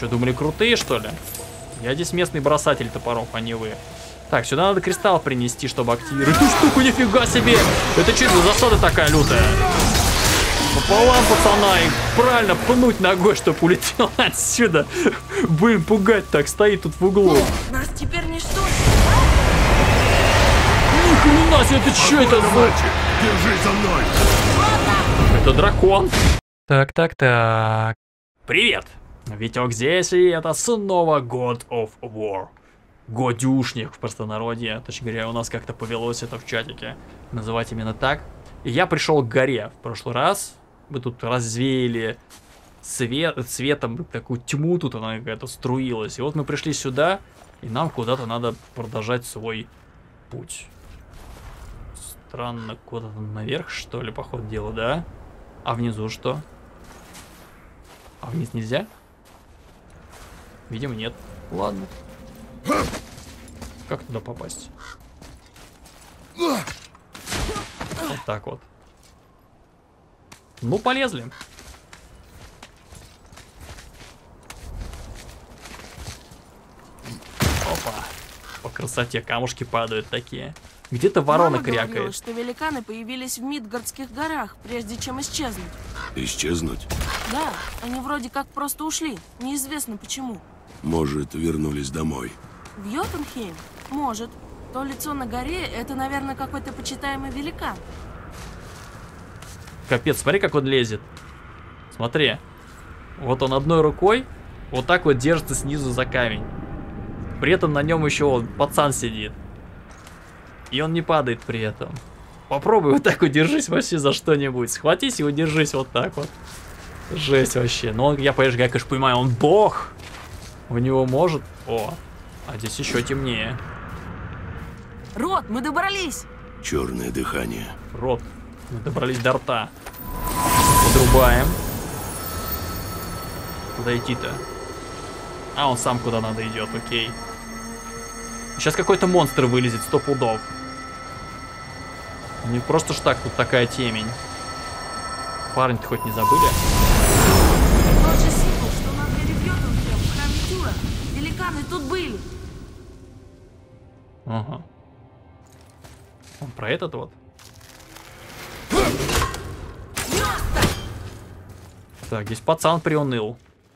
Что, думали, крутые, что ли? Я здесь местный бросатель топоров, а не вы. Так, сюда надо кристалл принести, чтобы активировать. Эту штуку, нифига себе! Это что за засада такая лютая? Пополам, пацана, и правильно пнуть ногой, чтобы улетел отсюда. Блин, пугать так, стоит тут в углу. Нас теперь ничто. Ни хрена себе, это что это за... Держись за мной! Это дракон. Так. Привет. Витек здесь, и это снова God of War. Годюшник в простонародье. Точнее говоря, у нас как-то повелось это в чатике называть именно так. И я пришел к горе в прошлый раз. Мы тут развеяли цветом такую тьму, тут она какая-то струилась. И вот мы пришли сюда, и нам куда-то надо продолжать свой путь. Странно, куда-то наверх, что ли, по ходу дела, да? А внизу что? А вниз нельзя? Видимо, нет. Ладно. Как туда попасть? Вот так вот. Ну, полезли. Опа. По красоте камушки падают такие. Где-то ворона Мама говорила, крякает. что великаны появились в Мидгардских горах, прежде чем исчезнуть. Исчезнуть? Да, они вроде как просто ушли. Неизвестно почему. Может, вернулись домой. В Йотунхейм? Может. То лицо на горе — это, наверное, какой-то почитаемый великан. Капец, смотри, как он лезет. Смотри. Вот он одной рукой вот так вот держится снизу за камень. При этом на нем еще он, пацан сидит. И он не падает при этом. Попробуй вот так удержись вообще за что-нибудь. Схватись и удержись вот так вот. Жесть вообще. Но он, я, конечно, понимаю, он бог. У него может... О, а здесь еще темнее. Рот, мы добрались! Черное дыхание. Рот. Мы добрались до рта. Подрубаем. Куда идти-то? А, он сам куда надо идет, окей. Сейчас какой-то монстр вылезет, 100 пудов. Не просто ж так, тут такая темень. Парень-то хоть не забыли? Тот же символ, что нам вели в Йотунхейм, в храме Тюра. Великаны тут были. Ага. Он про этот вот? Так, здесь пацан приуныл.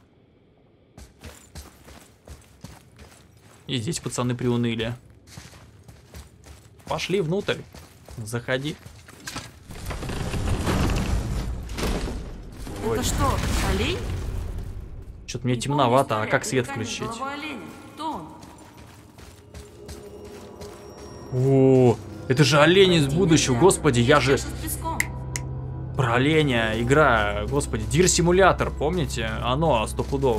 И здесь пацаны приуныли. Пошли внутрь. Заходи. Ой. Это что, олень? Что-то мне Не темновато, помню а как историю, свет великане включить? голова оленя. Кто он? О, это же олень из будущего, Нельзя. господи, я же... Чаша с песком. Про оленя игра, господи, Deer Simulator, помните? Оно, 100 пудов.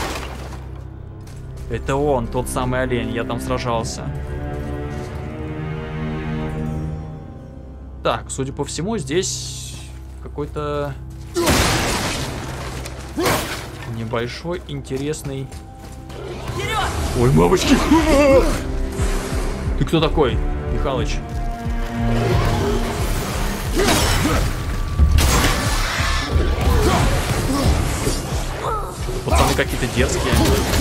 Это он, тот самый олень, я там сражался. Так, судя по всему, здесь какой-то небольшой интересный... Вперед! Ой, мамочки! Ты кто такой, Михалыч? Пацаны какие-то дерзкие.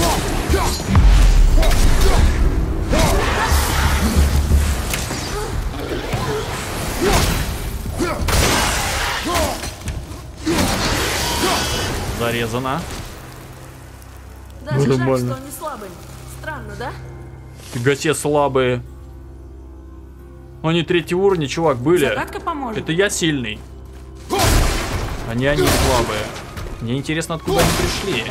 Зарезано. Даже жаль, Нормально. что они слабые. Странно, да? Фига себе слабые. Они 3-й уровня, чувак, были. Загадка поможет. Это я сильный. Они слабые. Мне интересно, откуда они пришли.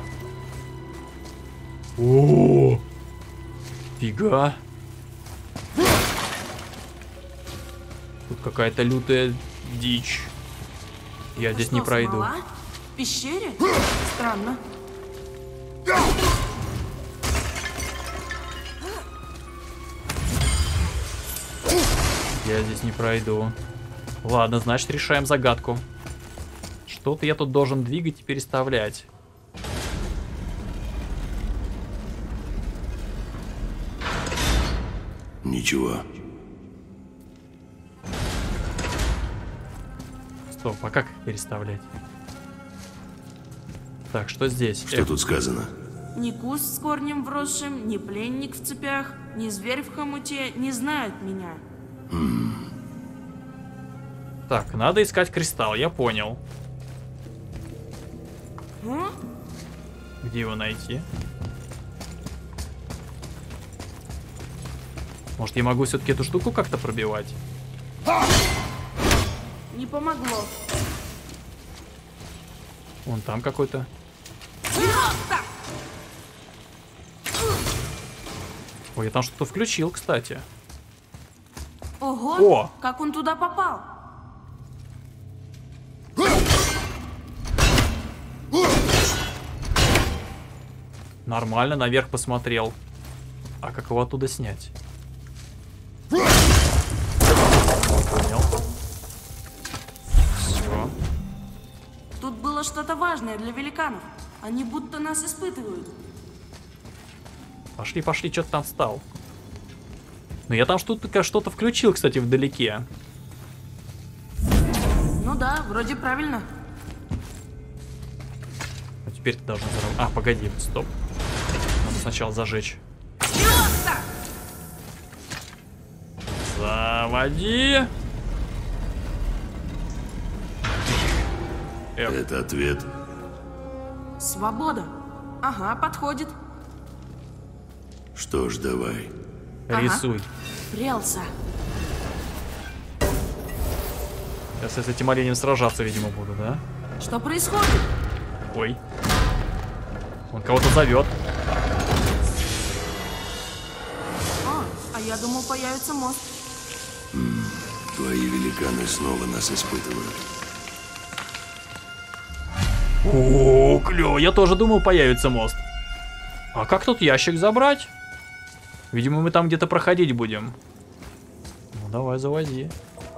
О, фига. Тут какая-то лютая дичь. Я здесь не Что, пройду. смола? В пещере? Странно. Я здесь не пройду. Ладно, значит, решаем загадку. Что-то я тут должен двигать и переставлять. Ничего. Стоп, а как их переставлять? Так, что здесь? Что тут сказано? Ни куст с корнем вросшим, ни пленник в цепях, ни зверь в хомуте не знают меня. Так, надо искать кристалл, я понял. А? Где его найти? Может, я могу все-таки эту штуку как-то пробивать? Не помогло. Вон там какой-то. Ой, я там что-то включил, кстати. Ого, О! как он туда попал? Нормально, наверх посмотрел. А как его оттуда снять? Понял. Все. Тут было что-то важное для великанов. Они будто нас испытывают. Пошли, пошли, что ты там встал? Ну я там что-то включил, кстати, вдалеке. Ну да, вроде правильно. А теперь ты должен взорвать. А, погоди, стоп. Надо сначала зажечь. Заводи. Это ответ. Свобода. Ага, подходит. Что ж, давай. Рисуй. Прелся. Сейчас я с этим оленем сражаться, видимо, буду, да? Что происходит? Ой. Он кого-то зовет. А я думал, появится мост. Твои великаны снова нас испытывают. О, клево. Я тоже думал, появится мост. А как тут ящик забрать? Видимо, мы там где-то проходить будем. Ну, давай, завози.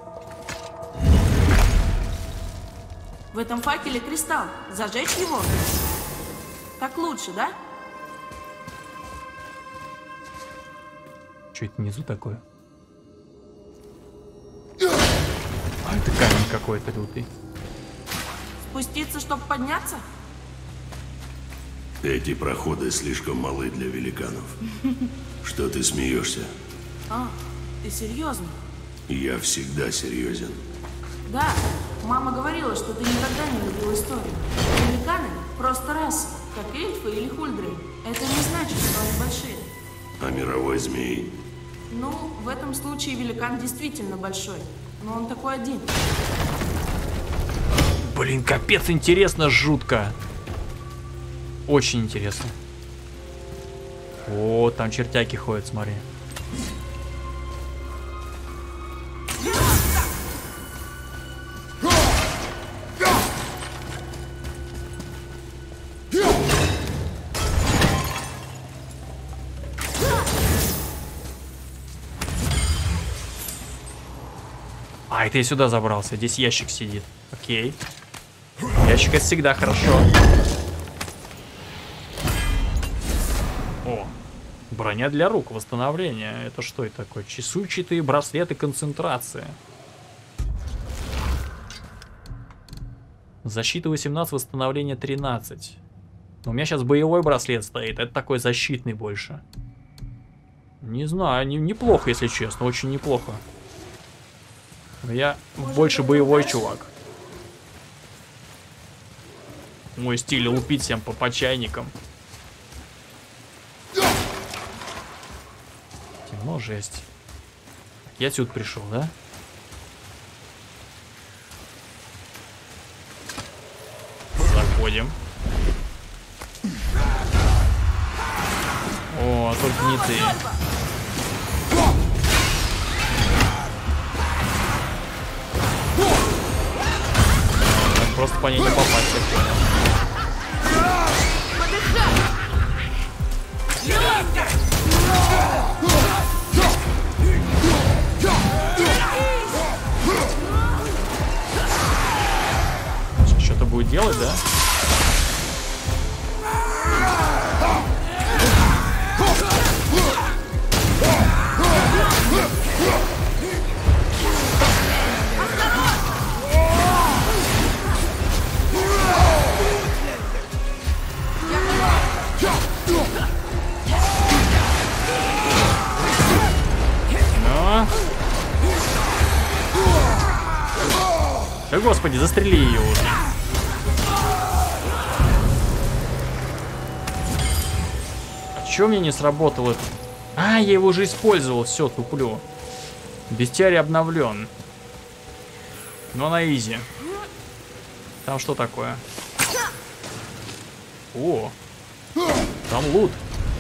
В этом факеле кристалл. Зажечь его? Так лучше, да? Что это внизу такое? А, это камень какой-то лютый. Спуститься, чтобы подняться? Эти проходы слишком малы для великанов. Что ты смеешься? А, ты серьезно? Я всегда серьезен. Да, мама говорила, что ты никогда не любил историю. Великаны просто раса, как эльфы или хульдры. Это не значит, что они большие. А мировой змей? Ну, в этом случае великан действительно большой, но он такой один. Блин, капец, интересно, жутко. Очень интересно. О, там чертяки ходят, смотри. А, это я сюда забрался. Здесь ящик сидит. Окей. Ящик это всегда хорошо. О, броня для рук, восстановление. Это что это такое? Чешуйчатые браслеты концентрации. Защита 18, восстановление 13. У меня сейчас боевой браслет стоит. Это такой защитный больше. Не знаю, неплохо, если честно. Очень неплохо. Но я больше боевой чувак. Мой стиль лупить всем по чайникам. Темно, жесть. Я отсюда пришел, да? Заходим. О, только не ты. Так просто по ней не попасть, я понял. Что-то будет делать, да? Да господи, застрели ее уже. А чё мне не сработало? А, я его уже использовал, все, туплю. Бестиарий обновлен. Но на изи. Там что такое? О, там лут.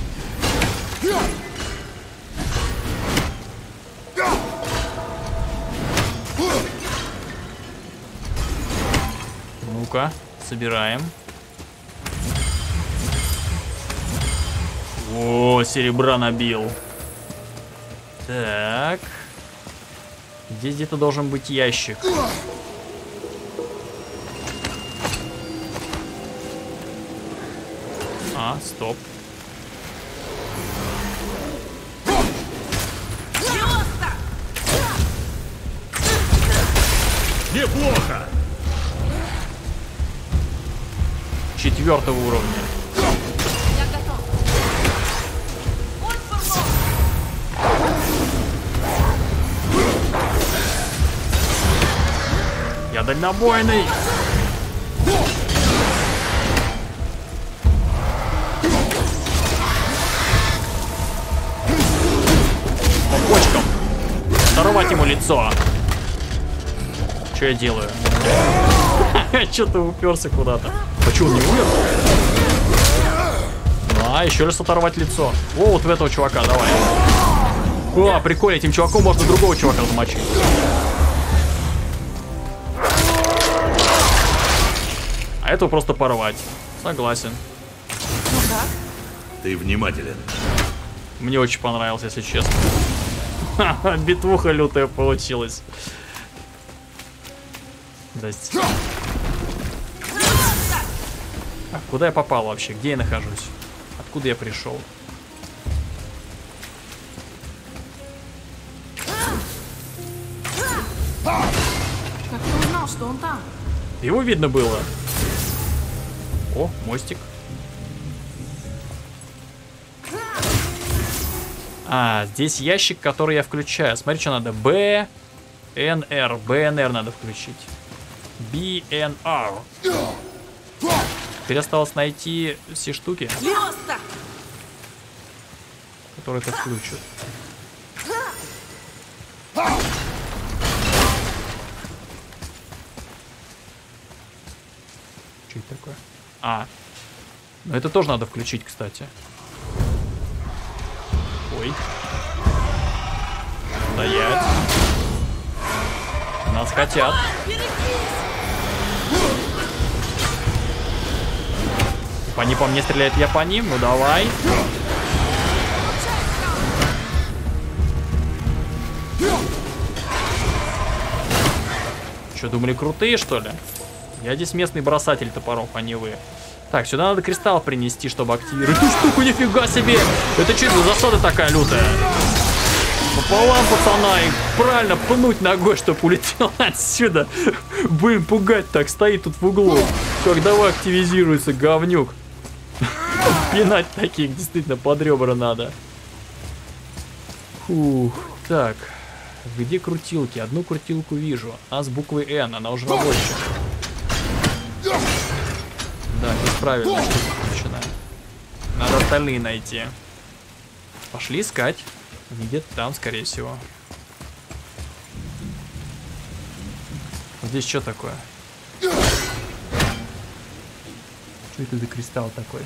Ну-ка, собираем. О, серебра набил. Так. Здесь где-то должен быть ящик. А, стоп. Неплохо! 4-го уровня. Я готов. Я дальнобойный. По почкам. Оторвать ему лицо. Что я делаю? Что-то уперся куда-то. Почему он не умер? А, еще раз оторвать лицо. О, вот в этого чувака, давай. О, прикольно, этим чуваком можно другого чувака замочить. А этого просто порвать. Согласен. Ну как? Ты внимателен. Мне очень понравилось, если честно. Ха-ха, битвуха лютая получилась. Здрасте. А куда я попал вообще? Где я нахожусь? Откуда я пришел? Как ты узнал, что он там? Его видно было. О, мостик. А, здесь ящик, который я включаю. Смотри, что надо. БНР. БНР надо включить. БНР. Теперь осталось найти все штуки, которые это включат. Что это такое? А, ну это тоже надо включить, кстати. Ой. Стоять. Нас хотят. Они по мне стреляют, я по ним. Ну давай. Что, думали, крутые, что ли? Я здесь местный бросатель топоров, а не вы. Так, сюда надо кристалл принести, чтобы активировать эту штуку. Нифига себе! Это что за засада такая лютая? Пополам, пацана, и правильно пнуть ногой, чтобы улетел отсюда. Будем пугать так, стоит тут в углу. Как давай активизируется, говнюк. Пинать таких действительно под ребра надо. Фух, так. Где крутилки? Одну крутилку вижу. А с буквой Н, она уже рабочая. Да, неправильно что-то включено. Надо остальные найти. Пошли искать. Где-то там, скорее всего. Здесь что такое? Что это за кристалл такой?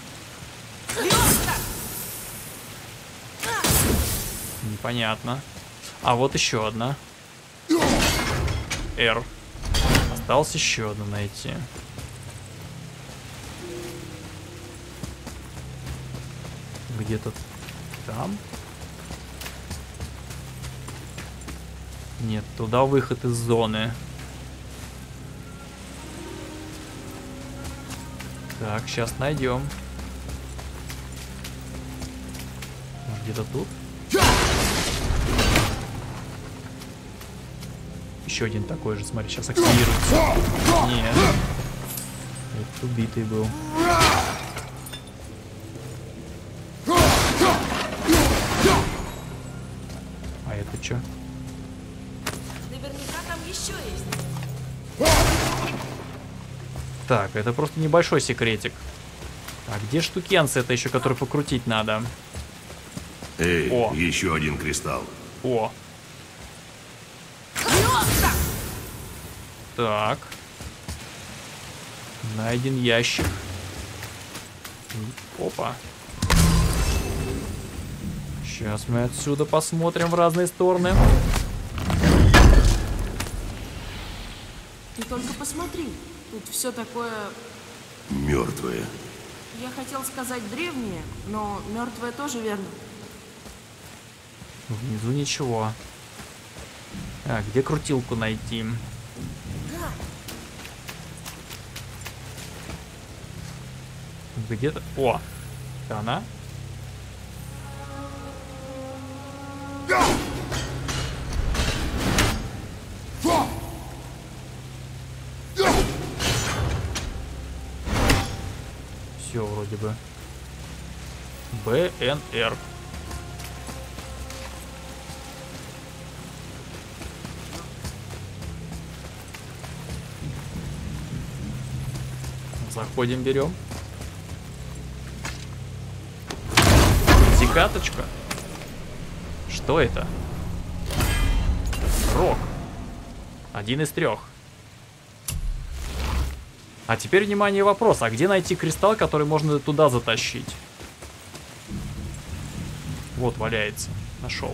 Непонятно. А вот еще одна. R. Осталось еще одну найти. Где-то там? Нет, туда выход из зоны. Так, сейчас найдем. Может, где-то тут? Еще один такой же, смотри, сейчас активируется. Нет. Это убитый был. А это что? Наверняка там еще есть. Так, это просто небольшой секретик. А где штукенцы? Это еще который покрутить надо. Эй, О. еще один кристалл. О. Так. Найден ящик. Опа. Сейчас мы отсюда посмотрим в разные стороны. Ты только посмотри. Тут все такое... Мертвые. Я хотел сказать древнее, но мертвое тоже верно. Внизу ничего. А, где крутилку найти? Где-то... О! Это она? Все вроде бы. БНР. Заходим, берем. Зикаточка. Что это? Рог. 1 из 3. А теперь, внимание, вопрос. А где найти кристалл, который можно туда затащить? Вот, валяется. Нашел.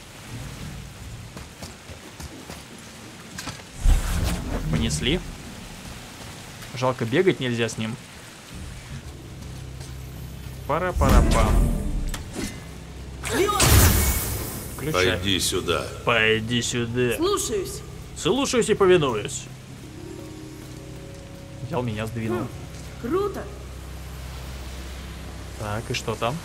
Понесли. Жалко, бегать нельзя с ним. Пара-пара-пам. Включай. Пойди сюда. Пойди сюда. Слушаюсь. Слушаюсь и повинуюсь. Взял меня, сдвинул. Круто. Так, и что там?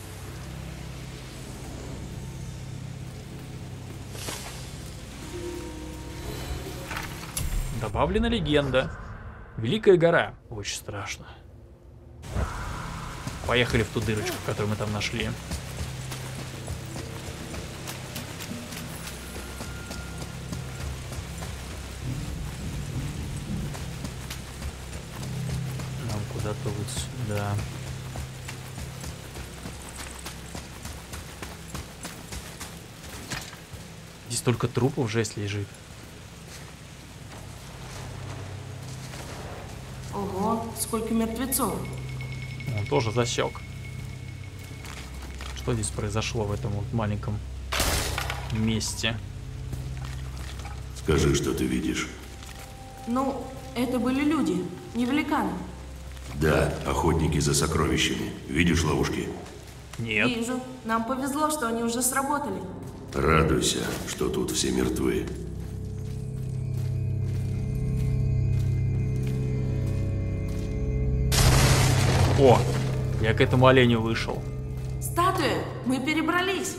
Добавлена легенда. Великая гора. Очень страшно. Поехали в ту дырочку, которую мы там нашли. Нам куда-то вот сюда. Здесь только трупов жесть лежит. Ого, сколько мертвецов. Он тоже засек. Что здесь произошло в этом вот маленьком месте? Скажи, что ты видишь. Ну, это были люди, не великаны. Да, охотники за сокровищами. Видишь ловушки? Нет. Вижу. Нам повезло, что они уже сработали. Радуйся, что тут все мертвы. О, я к этому оленю вышел. Статуя, мы перебрались.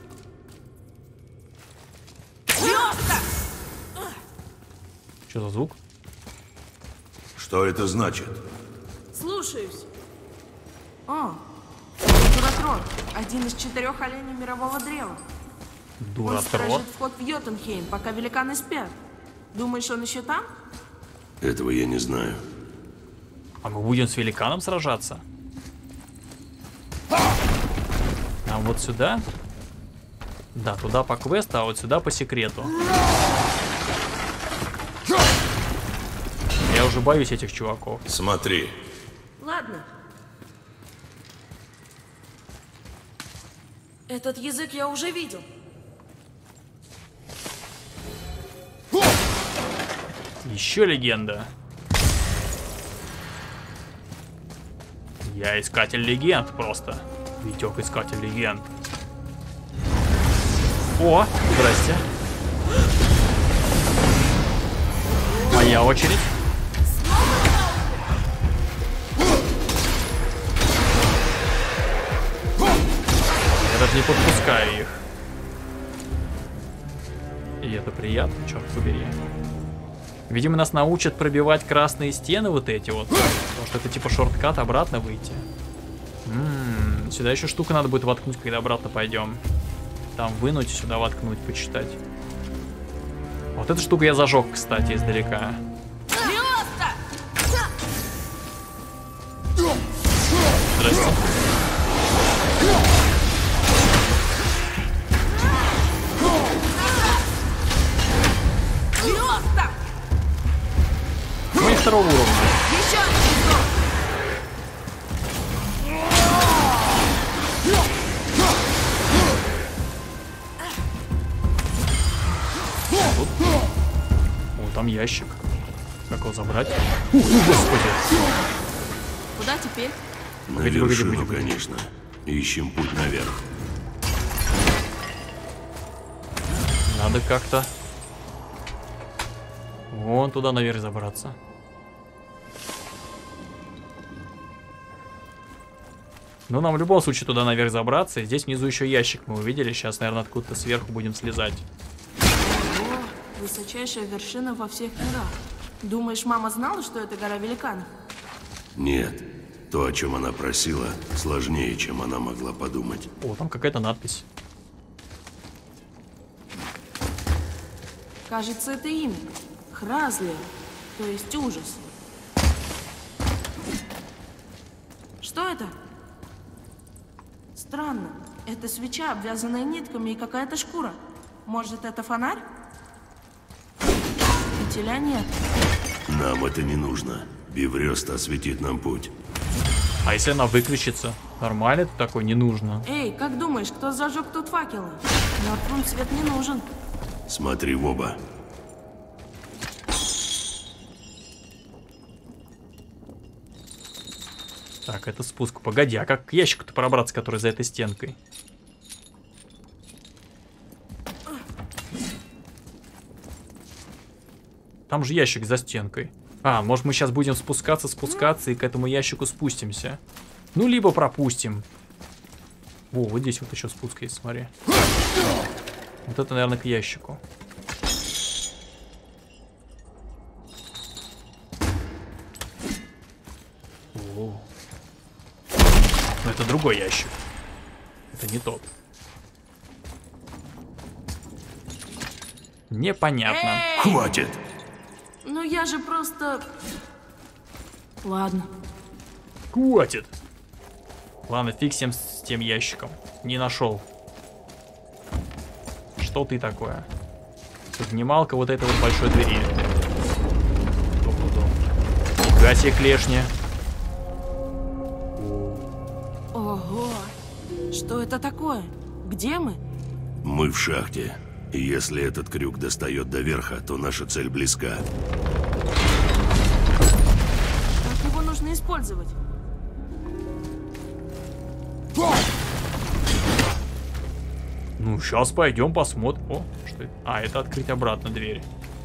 Что за звук? Что это значит? Слушаюсь. О, Дуратрон, один из 4 оленей мирового древа. Он Дуратрон. сторожит вход в Йотунхейм, пока великаны спят. Думаешь, он еще там? Этого я не знаю. А мы будем с великаном сражаться? А вот сюда? Да, туда по квесту, а вот сюда по секрету. Я уже боюсь этих чуваков. Смотри. Ладно. Этот язык я уже видел. Еще легенда. Я искатель легенд просто. Витек искатель легенд. О, здрасте. Моя очередь. Я даже не подпускаю их. И это приятно, черт побери. Видимо, нас научат пробивать красные стены вот эти вот. Потому что это типа шорткат, обратно выйти. Сюда еще штука надо будет воткнуть, когда обратно пойдем. Там вынуть, сюда воткнуть, почитать. Вот эту штуку я зажег, кстати, издалека. Здрасте. Ну и второго уровня. Еще один. О, там ящик. Как его забрать? Господи. Куда теперь? На Погоди, вершину, погоди, погоди. конечно. Ищем путь наверх. Надо как-то вон туда наверх забраться. Ну, нам в любом случае туда наверх забраться. И здесь внизу еще ящик мы увидели. Сейчас, наверное, откуда-то сверху будем слезать. О, высочайшая вершина во всех мирах. Думаешь, мама знала, что это гора великанов? Нет. То, о чем она просила, сложнее, чем она могла подумать. О, там какая-то надпись. Кажется, это имя. Хразлия, то есть ужас. Что это? Странно. Это свеча, обвязанная нитками и какая-то шкура. Может, это фонарь? Фитиля нет. Нам это не нужно. Биврёст осветит нам путь. А если она выключится? Нормально это такое? Не нужно. Эй, как думаешь, кто зажег тут факелы? Мертвым свет не нужен. Смотри в оба. Так, это спуск. Погоди, а как к ящику-то пробраться, который за этой стенкой? Там же ящик за стенкой. А, может мы сейчас будем спускаться и к этому ящику спустимся. Ну, либо пропустим. О, вот здесь вот еще спуск есть, смотри. Вот это, наверное, к ящику. О. Но это другой ящик. Это не тот. Непонятно. Хватит! Ну я же просто... Ладно. Хватит. Ладно, фиг всем с тем ящиком. Не нашел. Что ты такое? Поднималка вот этой вот большой двери. Нифига себе клешня. Ого! Что это такое? Где мы? Мы в шахте. И если этот крюк достает до верха, то наша цель близка. Как его нужно использовать? Ну, сейчас пойдем посмотрим. О, что это? А, это открыть обратно дверь.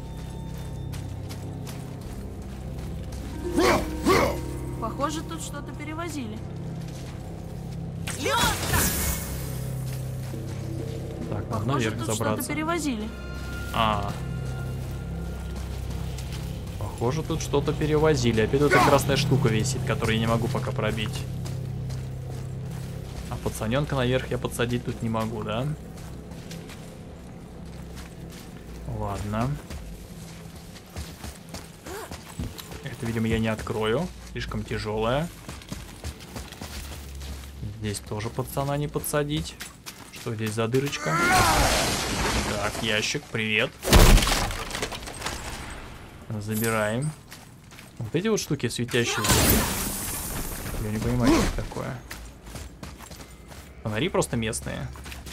Похоже, тут что-то перевозили. Так, надо Похоже, наверх тут что-то забраться. перевозили. А. Похоже, тут что-то перевозили. Опять эта красная штука висит, которую я не могу пока пробить. А пацаненка наверх я подсадить тут не могу, да? Ладно. Это, видимо, я не открою. Слишком тяжелая. Здесь тоже пацана не подсадить. Что здесь за дырочка? Так, ящик, привет. Забираем. Вот эти вот штуки светящиеся. Я не понимаю, что это такое. Фонари просто местные.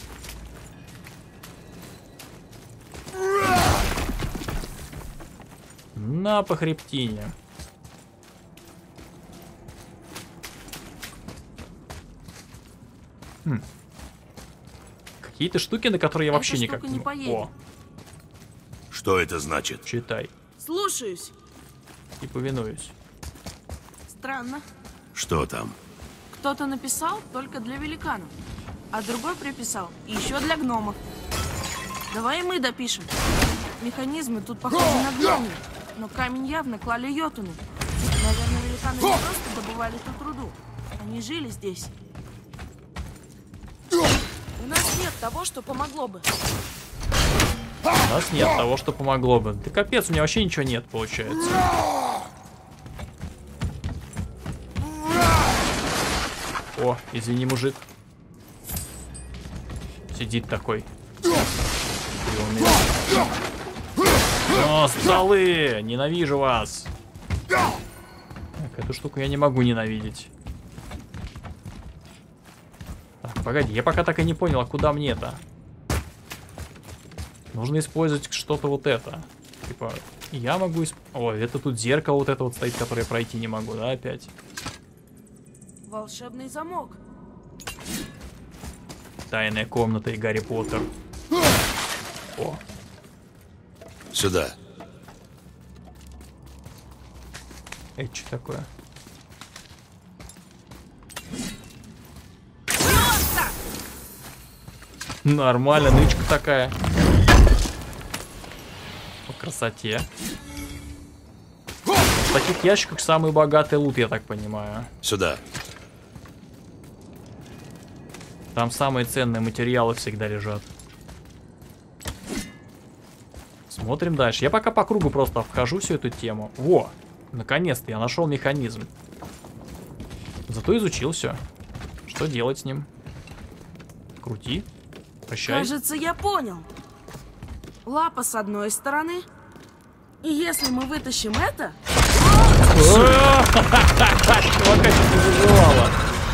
На по хребтине. Какие-то штуки, на которые я Эта вообще никак штука не поедет. О, Что это значит? читай. Слушаюсь. И повинуюсь. Странно. Что там? Кто-то написал только для великанов, а другой приписал еще для гномов. Давай и мы допишем. Механизмы тут похожи на гномы, но камень явно клали йотуны. Наверное, великаны не просто добывали тут руду. Они жили здесь. У нас нет того, что помогло бы. У нас нет того, что помогло бы. Да капец, у меня вообще ничего нет, получается. О, извини, мужик. Сидит такой. О, столы! Ненавижу вас! Так, эту штуку я не могу ненавидеть. Так, погоди, я пока так и не понял, а куда мне-то? Нужно использовать что-то вот это. Типа, я могу О, это тут зеркало вот это вот стоит, которое я пройти не могу, да, опять? Волшебный замок. Тайная комната и Гарри Поттер. О. Сюда. Это что такое? Нормально, нычка такая. По красоте. В таких ящиках самый богатый лут, я так понимаю. Сюда. Там самые ценные материалы всегда лежат. Смотрим дальше. Я пока по кругу просто обхожу всю эту тему. Во! Наконец-то я нашел механизм. Зато изучил все. Что делать с ним? Крути. Прощай. Кажется, я понял. Лапа с одной стороны. И если мы вытащим это... Чувака чуть не заживала.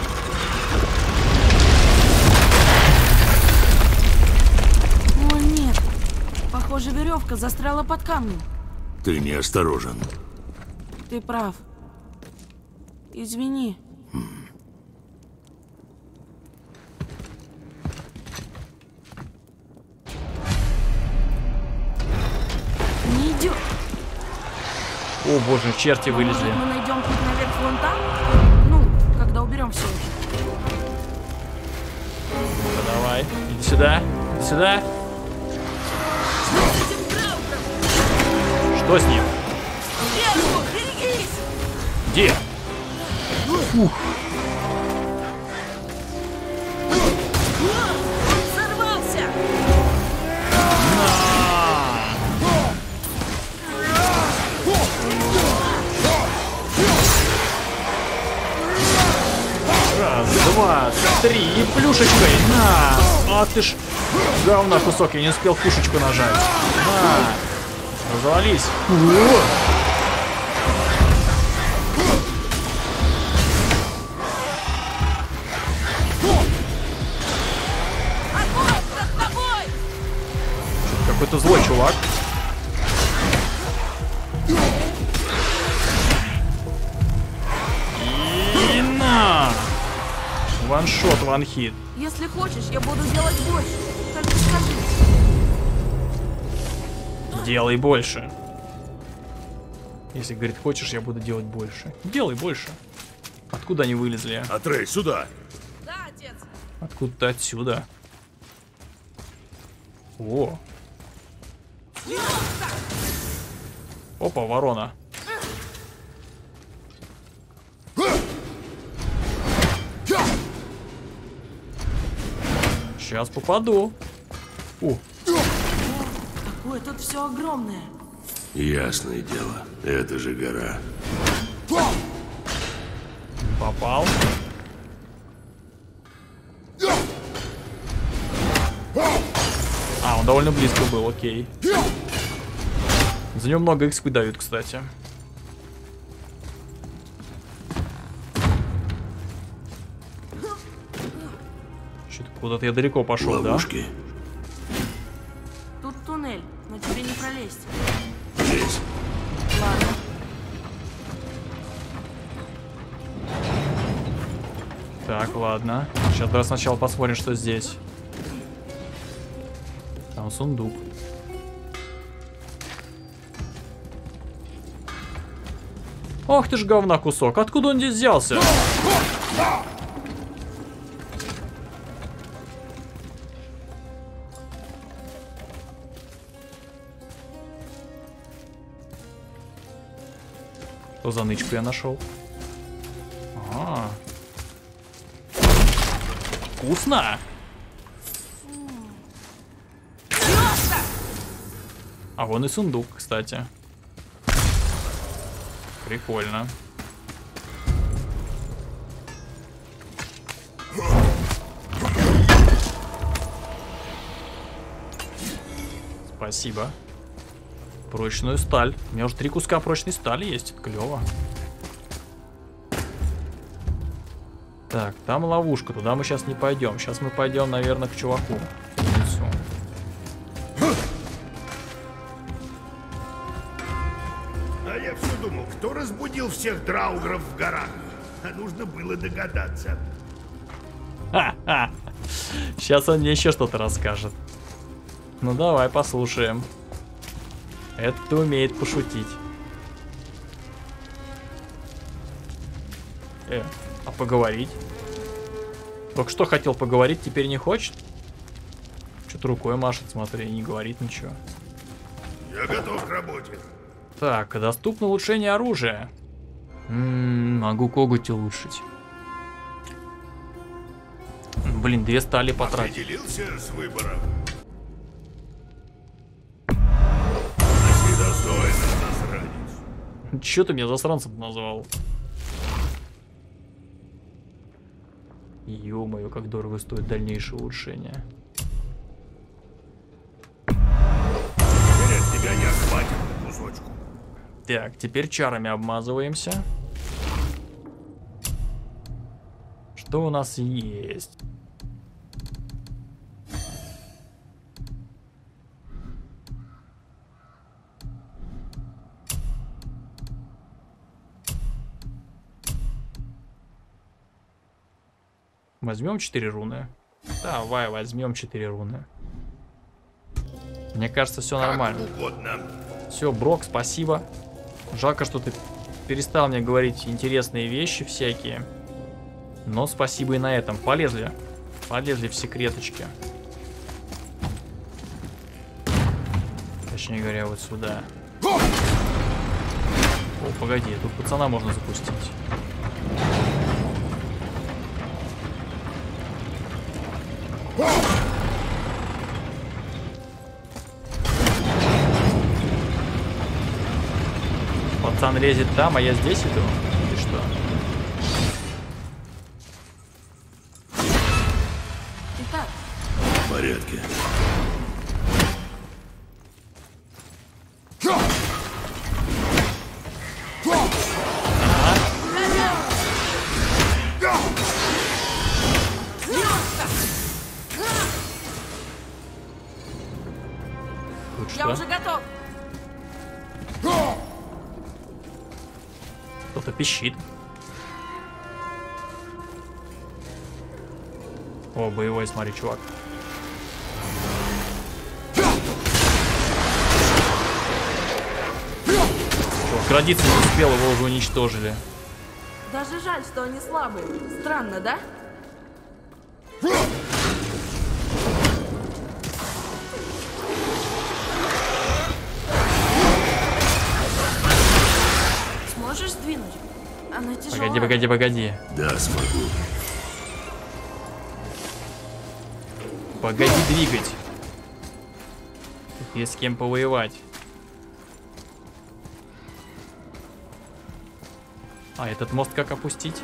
О, нет. Похоже, веревка застряла под камнем. Ты неосторожен. Ты прав. Извини. Не идет. О боже, черти вылезли. Может, мы найдем путь наверх вон там? Ну, когда уберем все. Давай, иди сюда. Иди сюда. Что с ним? Сверху, берегись! Где? Ух. Сорвался! Раз, два, три и плюшечкой. На! А ты ж говна кусок, я не успел пушечку нажать. На! Развались. Огонь над тобой! Какой-то злой чувак. И на! Ваншот, ванхит. Если хочешь, я буду делать больше. Только скажи. Делай больше. Если, говорит, хочешь, я буду делать больше. Делай больше. Откуда они вылезли? Атрей, сюда. Да, отец. Откуда-то отсюда. О. Опа, ворона. Сейчас попаду. О. Ой, тут все огромное. Ясное дело. Это же гора. Попал. А, он довольно близко был, окей. За него много XP дают, кстати. Что-то куда-то я далеко пошел, Ловушки. Тут туннель, но тебе не пролезть. Здесь. Ладно. Так, ладно. Сейчас давай сначала посмотрим, что здесь. Там сундук. Ох ты ж говна кусок. Откуда он здесь взялся? Что за нычку я нашел? Вкусно! А вон и сундук, кстати. Прикольно. Спасибо. Прочную сталь. У меня уже 3 куска прочной стали есть. Это клево. Так, там ловушка. Туда мы сейчас не пойдем. Сейчас мы пойдем, наверное, к чуваку. К лицу. А я все думал, кто разбудил всех драугров в горах? А нужно было догадаться. Ха-ха. Сейчас он мне еще что-то расскажет. Ну давай послушаем. Это умеет пошутить. А поговорить? Только что хотел поговорить, теперь не хочет? Что-то рукой машет, смотри, не говорит ничего. Я готов к работе. Так, доступно улучшение оружия. Могу коготь улучшить. Блин, 2 стали потратить. Определился с выбором. Носи достойно, засранец. Чё ты меня засранцем назвал? Ё-моё, как дорого стоит дальнейшее улучшение. Теперь от тебя не хватит на кусочку. Так, теперь чарами обмазываемся. Что у нас есть? Возьмем 4 руны. Давай, возьмем 4 руны. Мне кажется, все нормально. Как угодно. Все, Брок, спасибо. Жалко, что ты перестал мне говорить интересные вещи всякие. Но спасибо и на этом. Полезли. Полезли в секреточки. Точнее говоря, вот сюда. О, погоди, тут пацана можно запустить. Пацан лезет там, а я здесь иду? Или что? Итак, В порядке. Тут я что? уже готов. Кто-то пищит. О, боевой, смотри, чувак. Чувак родиться не успел, его уже уничтожили. Даже жаль, что они слабые. Странно, да? Сможешь сдвинуть? Она тяжелая. Погоди, погоди, погоди. Да, смогу. Погоди двигать. Тут есть с кем повоевать. А, этот мост как опустить?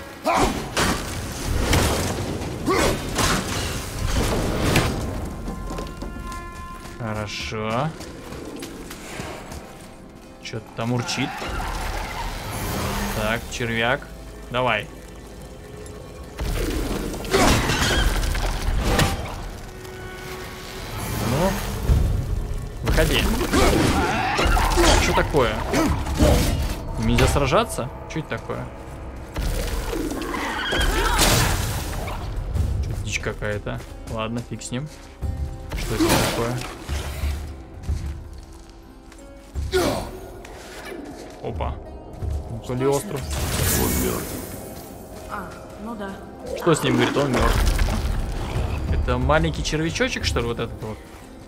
Хорошо. Что-то там урчит. Так, червяк. Давай. Ну, выходи. Что такое? Нельзя сражаться? Что это такое? Что-то дичь какая-то. Ладно, фиг с ним. Что это такое? Опа. Полиостров. Он мертв. А, ну да. Что с ним, говорит, он мертв. Это маленький червячочек, что ли, вот этот вот?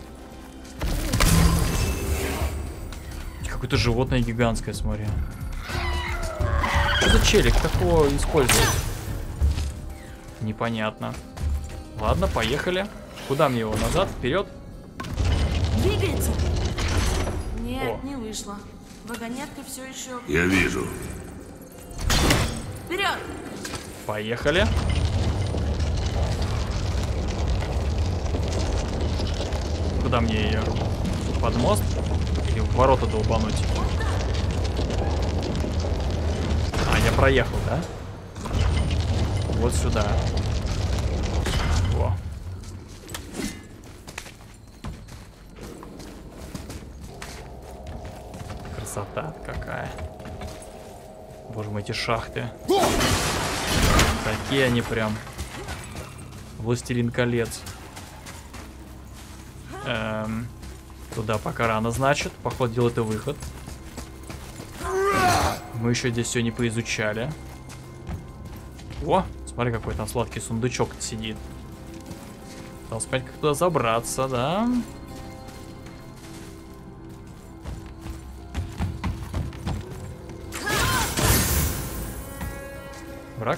Какое-то животное гигантское, смотри. Что за челик? Как его использовать? Непонятно. Ладно, поехали. Куда мне его? Назад? Вперед? Двигается. Нет, О. не вышло. Вагонетка все еще. Я вижу. Вперед! Поехали. Куда мне ее? под мост? Или в ворота долбануть? А, я проехал, да? Вот сюда. Во. Красота какая. Боже мой, эти шахты. Такие они прям. Властелин колец. Туда пока рано, значит. Походу, дела это выход. Мы еще здесь все не поизучали. О, смотри, какой там сладкий сундучок сидит. Надо сказать, как туда забраться, да? Враг?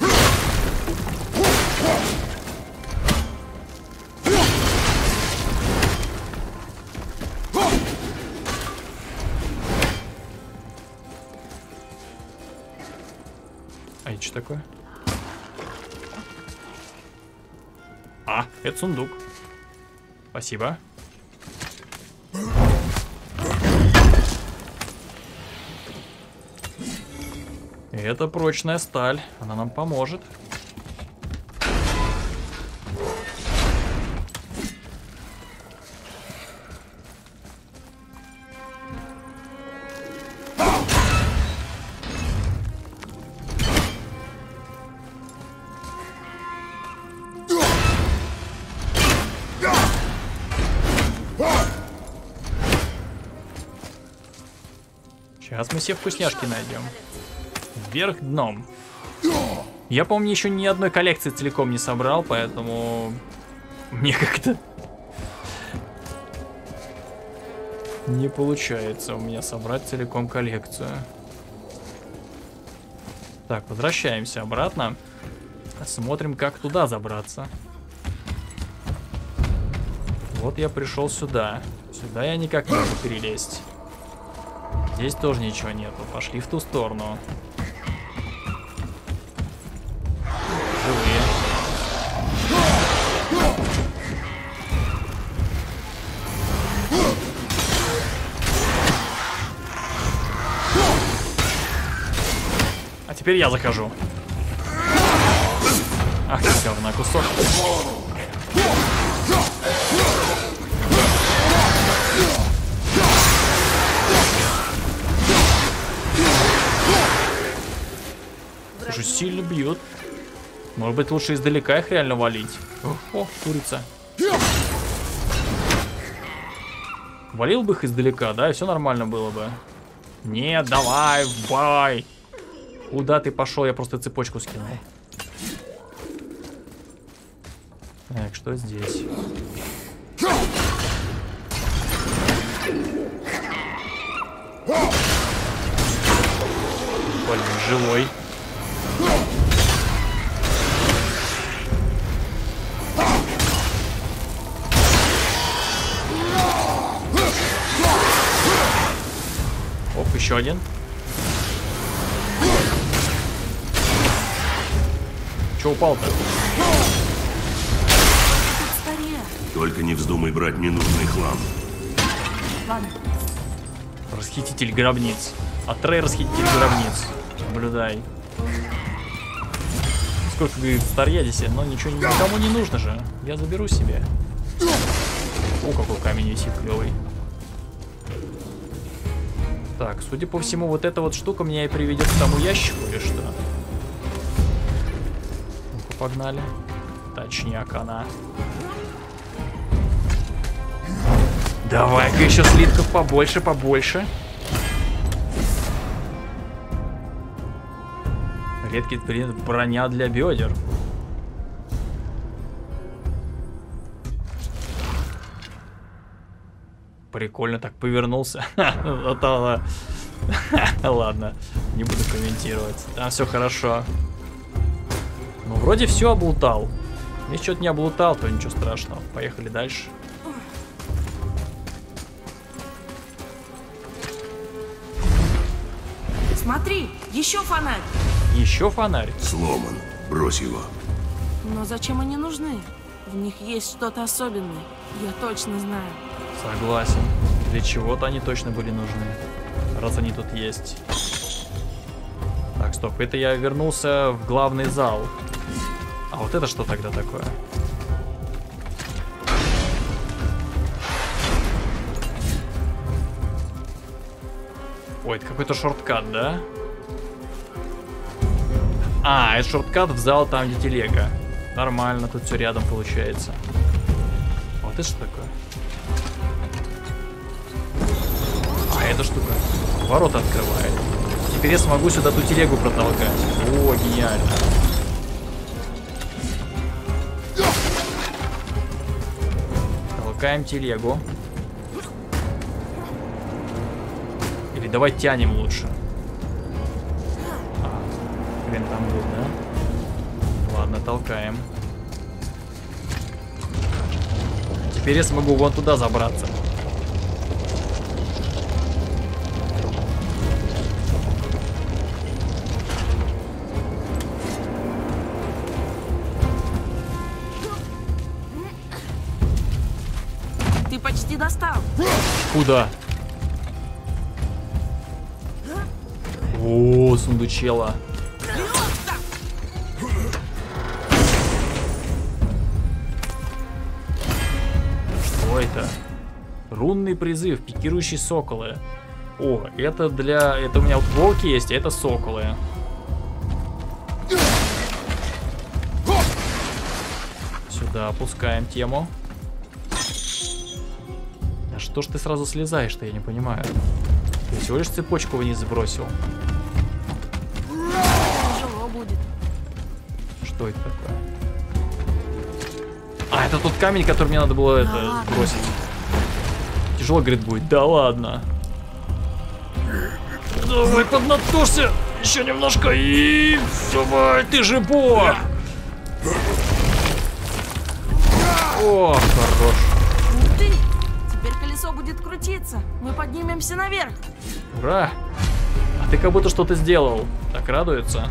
А это что такое? А, это сундук. Спасибо. Это прочная сталь. Она нам поможет. Сейчас мы все вкусняшки найдем. Вверх дном. Я, помню, еще ни одной коллекции целиком не собрал, поэтому мне как-то не получается у меня собрать целиком коллекцию. Так, возвращаемся обратно. Смотрим, как туда забраться. Вот я пришел сюда. Сюда я никак не могу перелезть. Здесь тоже ничего нету. Пошли в ту сторону. Живые. А теперь я захожу. Ах ты, говна кусок. Слушай, сильно бьет. Может быть, лучше издалека их реально валить. О, курица. Валил бы их издалека, да, и все нормально было бы. Нет, давай, в бой. Куда ты пошел? Я просто цепочку скинул. Так, что здесь? Блин, живой. Оп, еще один. Че упал-то? Только не вздумай брать ненужный хлам. Ладно. Расхититель гробниц. Атрей, расхититель гробниц. Наблюдай. Сколько, говорит, старья здесь, но ничего никому не нужно же. Я заберу себе. О, какой камень висит клевый. Так, судя по всему, вот эта вот штука меня и приведет к тому ящику, или что? Ну-ка, погнали. Точняк она. Давай-ка еще слитков побольше, побольше. Редкий принт, броня для бедер. Прикольно так повернулся. Ладно, не буду комментировать. Там все хорошо. Ну, вроде все облутал. Если что-то не облутал, то ничего страшного. Поехали дальше. Смотри, еще фонарь. Еще фонарь. Сломан. Брось его. Но зачем они нужны? В них есть что-то особенное. Я точно знаю. Согласен. Для чего-то они точно были нужны. Раз они тут есть. Так, стоп. Это я вернулся в главный зал. А вот это что тогда такое? Ой, это какой-то шорткат, да? А, это шорткат в зал там, где телега. Нормально, тут все рядом получается. Вот это что такое? А эта штука ворота открывает. Теперь я смогу сюда ту телегу протолкать. О, гениально. Толкаем телегу. Или давай тянем лучше. Хрен там был, да? Ладно, толкаем. Теперь я смогу вон туда забраться. Ты почти достал. Куда? О, сундучела. Что это? Рунный призыв, пикирующие соколы. О, это для... Это у меня вот волки есть, а это соколы. Сюда опускаем тему. А что ж ты сразу слезаешь-то, я не понимаю. Ты всего лишь цепочку вниз сбросил. Тяжело будет. Что это такое? А, это тот камень, который мне надо было это сбросить. Тяжело, говорит, будет. Да ладно. Давай, поднатужься. Еще немножко и... Давай, ты же бог. О, хорош. Ух ты! Теперь колесо будет крутиться. Мы поднимемся наверх. Ура. А ты как будто что-то сделал. Так радуется.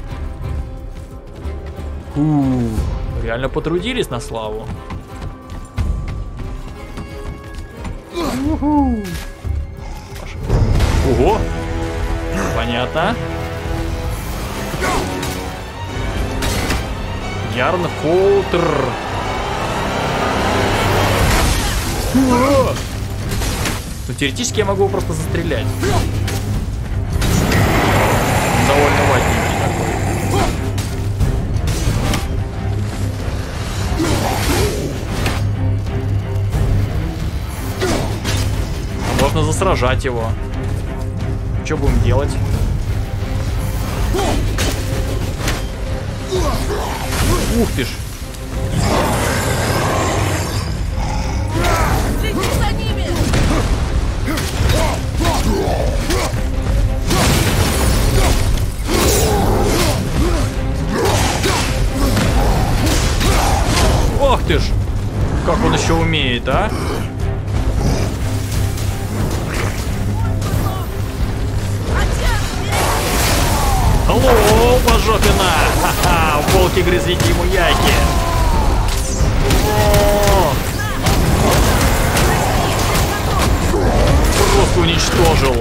Реально потрудились на славу. Ого! Понятно. Ярн Холтер. Ну, теоретически я могу его просто застрелять. Довольно ватненький такой. А можно засражать его. Что будем делать? Ух ты ж. Следи за ними! Ох ты ж. Как он еще умеет, а? Алло, пожопина! Ха-ха, волки грызите ему яйки. О! Просто уничтожил.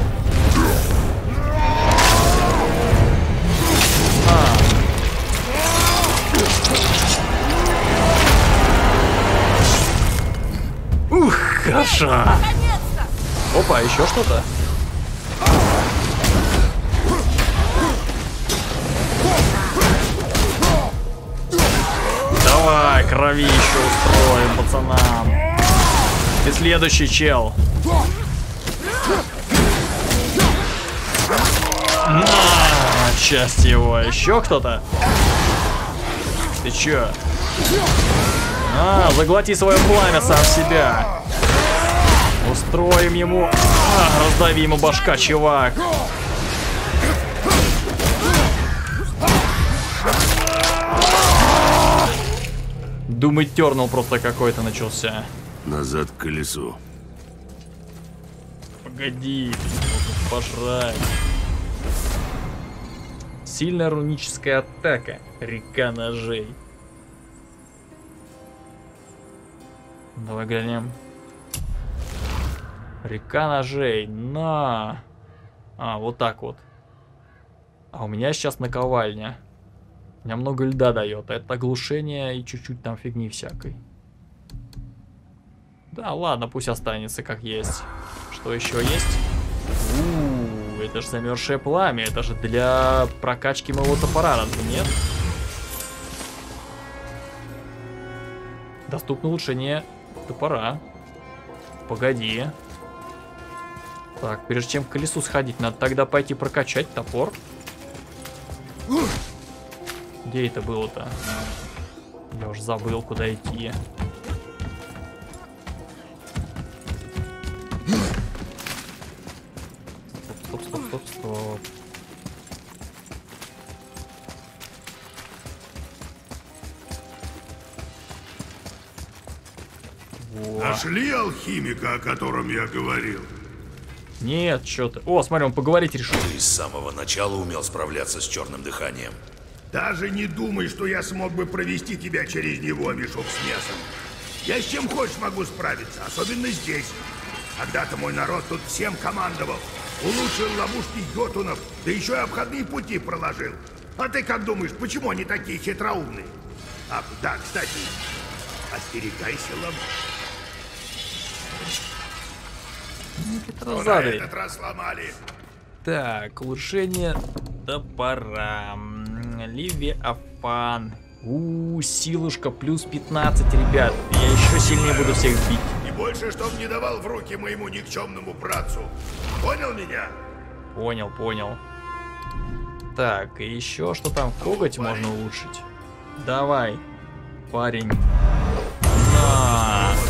Ух, хорошо. Наконец-то! Опа, еще что-то? Давай, кровищу устроим пацанам. И следующий чел. На, часть его. Еще кто-то? Ты чё? А, заглоти свое пламя сам себя. Устроим ему. А, раздави ему башка, чувак. Думать, тернул просто какой-то начался. Назад к колесу. Погоди, пожрать. Сильная руническая атака. Река ножей. Давай глянем. Река ножей. На. А, вот так вот. А у меня сейчас наковальня. У меня много льда дает. Это оглушение и чуть-чуть там фигни всякой. Да, ладно, пусть останется как есть. Что еще есть? Это же замерзшее пламя. Это же для прокачки моего топора, разве нет? Доступно улучшение топора. Погоди. Так, прежде чем к колесу сходить, надо тогда пойти прокачать топор. Где это было-то? Я уже забыл, куда идти. Стоп, стоп, стоп, стоп. Вот. Нашли алхимика, о котором я говорил? Нет, что-то. О, смотри, он поговорить решил. Ты с самого начала умел справляться с черным дыханием. Даже не думай, что я смог бы провести тебя через него, мешок с мясом. Я с чем хочешь могу справиться, особенно здесь. Когда-то мой народ тут всем командовал. Улучшил ловушки йотунов, да еще и обходные пути проложил. А ты как думаешь, почему они такие хитроумные? Ах, да, кстати, остерегайся ловушек. Что на этот раз сломали? Так, улучшение топора. Левиафан. Силушка плюс 15, ребят. Я еще сильнее буду всех бить. И больше, чтоб не давал в руки моему никчемному братцу. Понял меня? Понял, понял. Так, и еще что там? Коготь можно улучшить. Давай, парень. На.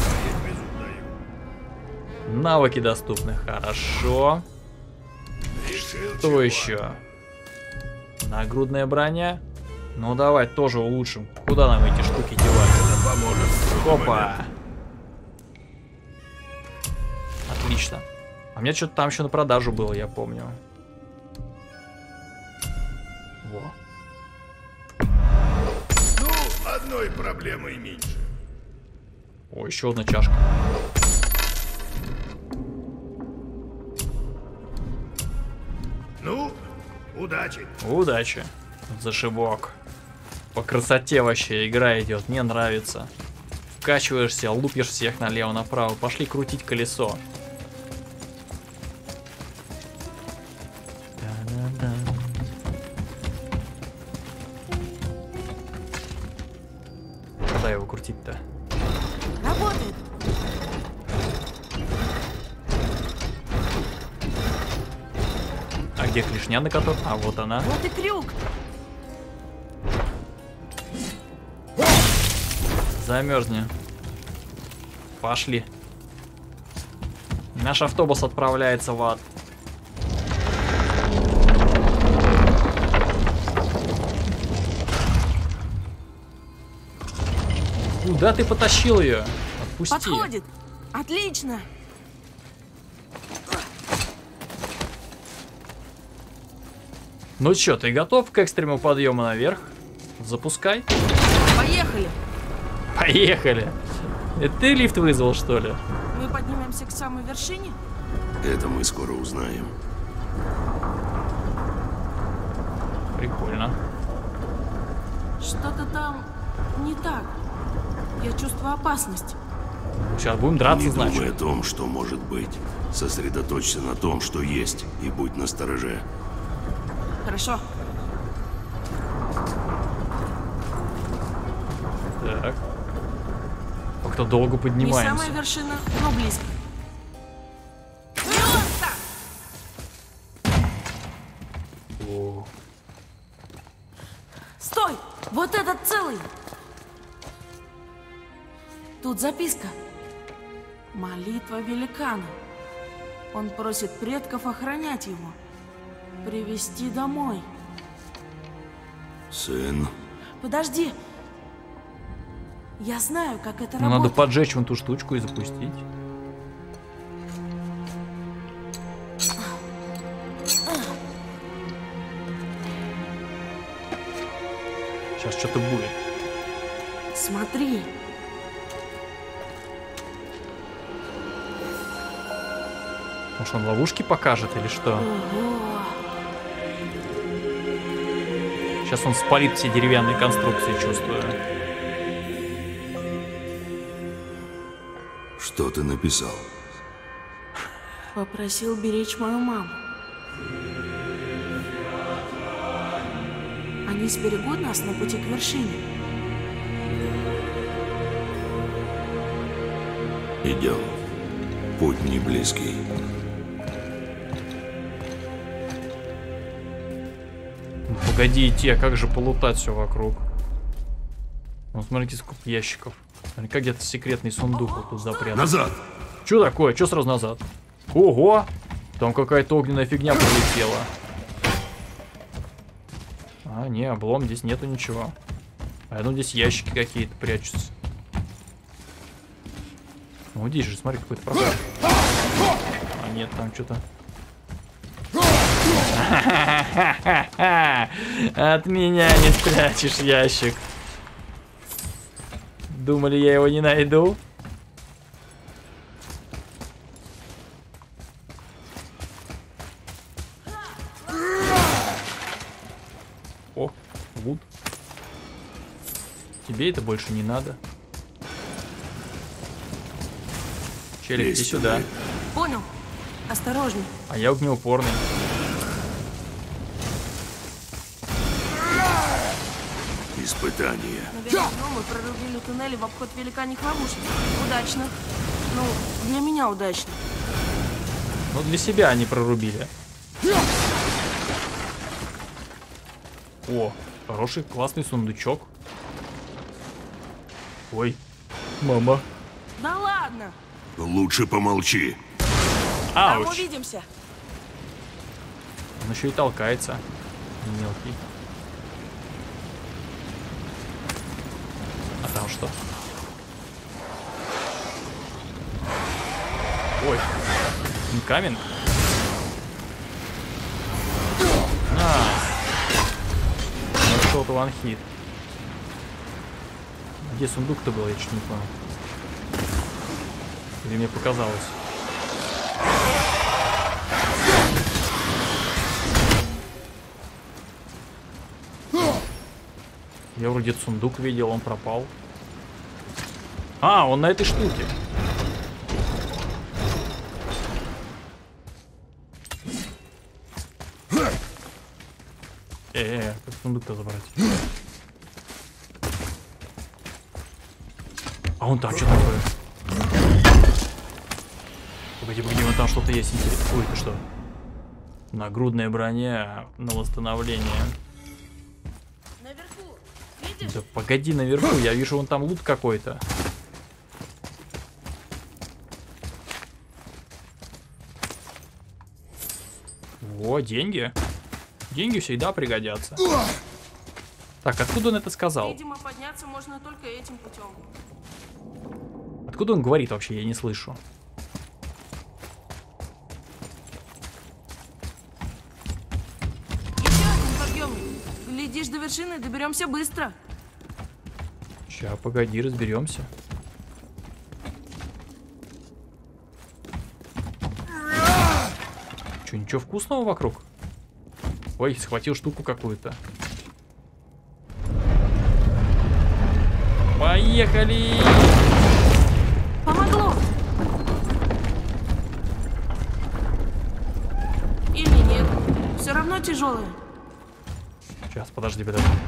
Навыки доступны, хорошо. Что еще? Нагрудная броня. Ну давай тоже улучшим. Куда нам эти штуки девать? Опа. Отлично. А у меня что-то там еще на продажу было, я помню. Во. Ну, одной проблемой меньше. О, еще одна чашка. Ну, удачи. Удачи. Зашибок. По красоте вообще игра идет, мне нравится. Вкачиваешься, лупишь всех налево-направо. Пошли крутить колесо. Куда его крутить-то? Работает. А где клешня на которой? А вот она. Вот и крюк. Замерзни. Пошли. Наш автобус отправляется в ад. Куда ты потащил ее? Отпусти. Подходит. Отлично. Ну чё, ты готов к экстрему подъема наверх? Запускай. Поехали. Поехали. Это ты лифт вызвал, что ли? Мы поднимемся к самой вершине? Это мы скоро узнаем. Прикольно. Что-то там не так. Я чувствую опасность. Сейчас будем драться, Не значит. думай о том, что может быть. Сосредоточься на том, что есть, и будь настороже. Хорошо. Так. Как-то долго Не поднимаемся. самая вершина, но близко. Просто! О, Стой! Вот этот целый! Тут записка. Молитва великана. Он просит предков охранять его. Привести домой. Сын, Подожди. Я знаю, как это ну, надо работает. поджечь вон ту штучку и запустить. Сейчас что-то будет. Смотри. Может, он ловушки покажет или что? Ого. Сейчас он спалит все деревянные конструкции, чувствую. Что ты написал? Попросил беречь мою маму. Они сберегут нас на пути к вершине. Идем. Путь не близкий. Ну, погоди идти, а как же полутать все вокруг? Ну, смотрите, сколько ящиков. Наверняка где-то секретный сундук вот тут запрятан. Назад! Что такое? Что сразу назад? Ого! Там какая-то огненная фигня полетела. А, не, облом, здесь нету ничего. А ну здесь ящики какие-то прячутся. Ну здесь же, смотри, какой-то проход. А нет, там что-то. От меня не спрячешь ящик. Думали, я его не найду? О, лут. Тебе это больше не надо. Челик, иди сюда. Понял. Осторожней. А я огнеупорный. Испытание. Наверное, мы прорубили туннели в обход великаньих ловушек. Удачно. Ну, для меня удачно. Ну, для себя они прорубили. О, хороший, классный сундучок. Ой, мама. Да ладно. Лучше помолчи. Там Ауч. увидимся. Он еще и толкается. Мелкий. А там что? Ой. Камень. Что-то ванхит. Где сундук-то был, я чуть не понял. Или мне показалось? Я вроде сундук видел, он пропал. А, он на этой штуке. Как сундук-то забрать? А вон там что такое? Погоди, вон там что-то есть интересное. Ой, это что? Нагрудная броня на восстановление. Наверху. Видишь? Да погоди, наверху, я вижу вон там лут какой-то. О, деньги. Деньги всегда пригодятся. Так, откуда он это сказал? Видимо, подняться можно только этим путем. Откуда он говорит вообще, я не слышу. Еще один подъемник. Глядишь, до вершины доберемся быстро. Ща, погоди, разберемся. Че, ничего вкусного вокруг? Ой, схватил штуку какую-то. Поехали! Помогло. Или нет. Все равно тяжелое. Сейчас, подожди.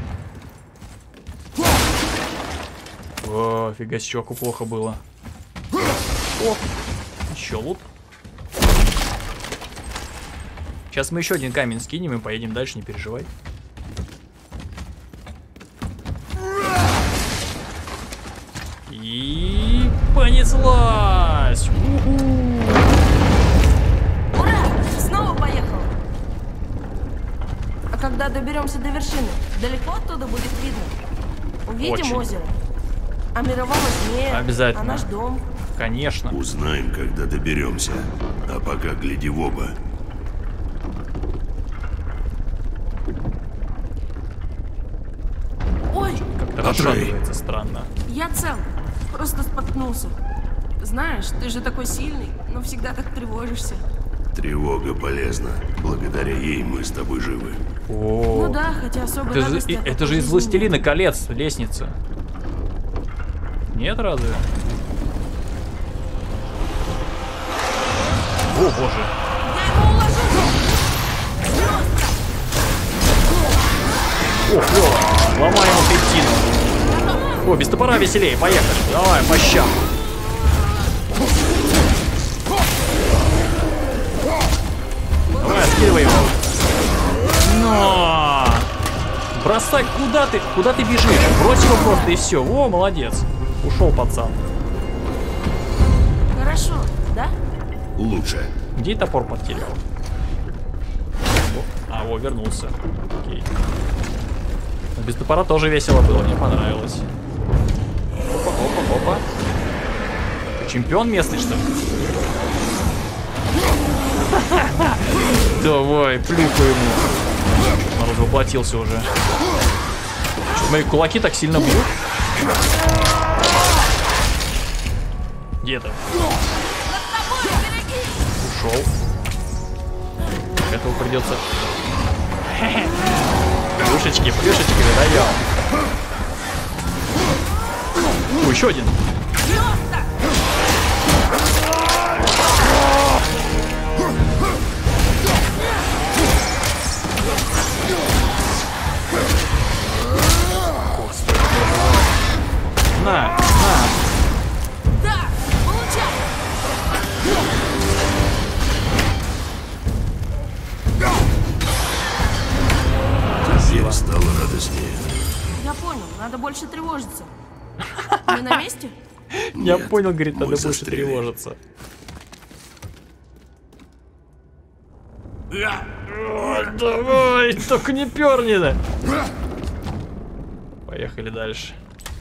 О, фига с чуваку плохо было. О, еще лут. Сейчас мы еще один камень скинем и поедем дальше, не переживай. И понеслась! Ура! Снова поехал. А когда доберемся до вершины, далеко оттуда будет видно? Увидим Очень. озеро. А мирового змея. Обязательно. А наш дом. Конечно. Узнаем, когда доберемся. А пока гляди в оба. Ой, Как-то Атрей. расшатывается странно. я цел. Просто споткнулся. Знаешь, ты же такой сильный, но всегда так тревожишься. Тревога полезна. Благодаря ей мы с тобой живы. Ну да, хотя особо Это же из «Властелина колец» лестница. Нет, разве? О, боже. Я его уложу! О, клево. Ломаем пептин. О, без топора веселее. Поехали. Давай, по щам. Давай, скидывай его. Но! Бросай, куда ты? Куда ты бежишь? Брось его просто и все. О, молодец. Ушел пацан. Хорошо, да? Лучше. Где топор потерял? О, вернулся. Окей. Но без топора тоже весело было, мне понравилось. Опа, опа, опа. Ты чемпион местный, что ли? Давай, плюхай ему. Он развоплотился уже. Что, мои кулаки так сильно бьют? Где ты? Ушел. Этого придется. Плюшечки, плюшечки выдаем. О, еще один. На, на. Да, получай. Теперь стало радостнее. Я понял, надо больше тревожиться. Мы на месте? Я Нет, понял, говорит, мы надо больше застряли. тревожиться. Давай, только не перни, да. Поехали дальше.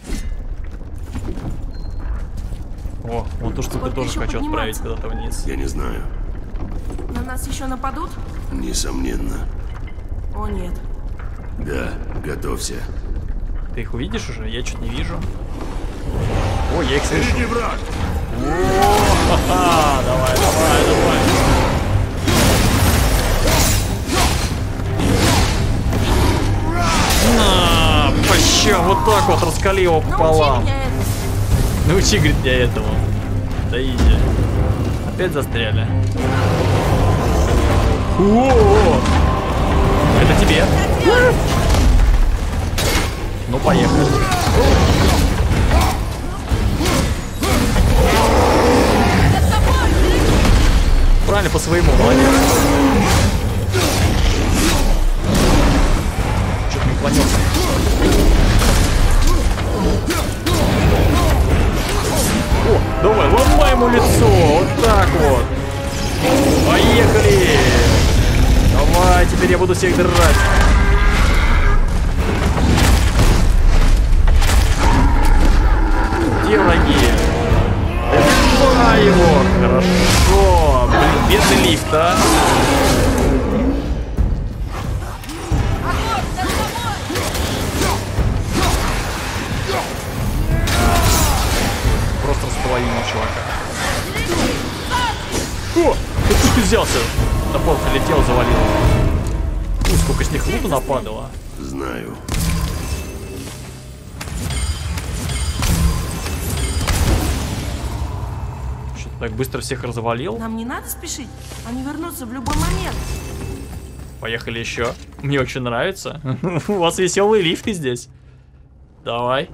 О, вон ту штуку Сколько тоже еще хочу отправить подниматься? куда-то вниз. Я не знаю. На нас еще нападут? Несомненно. О, нет. Да, готовься. Ты их увидишь уже? Я что-то не вижу. О, я их слышу. Впереди враг! Ха-ха, давай, давай, давай. На, по щам, вот так вот раскали его пополам. Научи меня это. Научи, говорит, меня этому. Да иди. Опять застряли. О-о-о. Это тебе. Ну, поехали. Правильно, по своему, молодец. Чё-то не уклонился. О, давай, ломай ему лицо. Вот так вот. Поехали. Давай, теперь я буду всех драть. Где враги? Добивай его! Хорошо! Блин, бедный лифт, а! Просто располовинил чувака. О! Откуда ты взялся? Топор прилетел, завалил. Сколько с них лута нападало. Знаю. Что-то так быстро всех развалил. Нам не надо спешить. Они вернутся в любой момент. Поехали еще. Мне очень нравится. У вас веселые лифты здесь. Давай.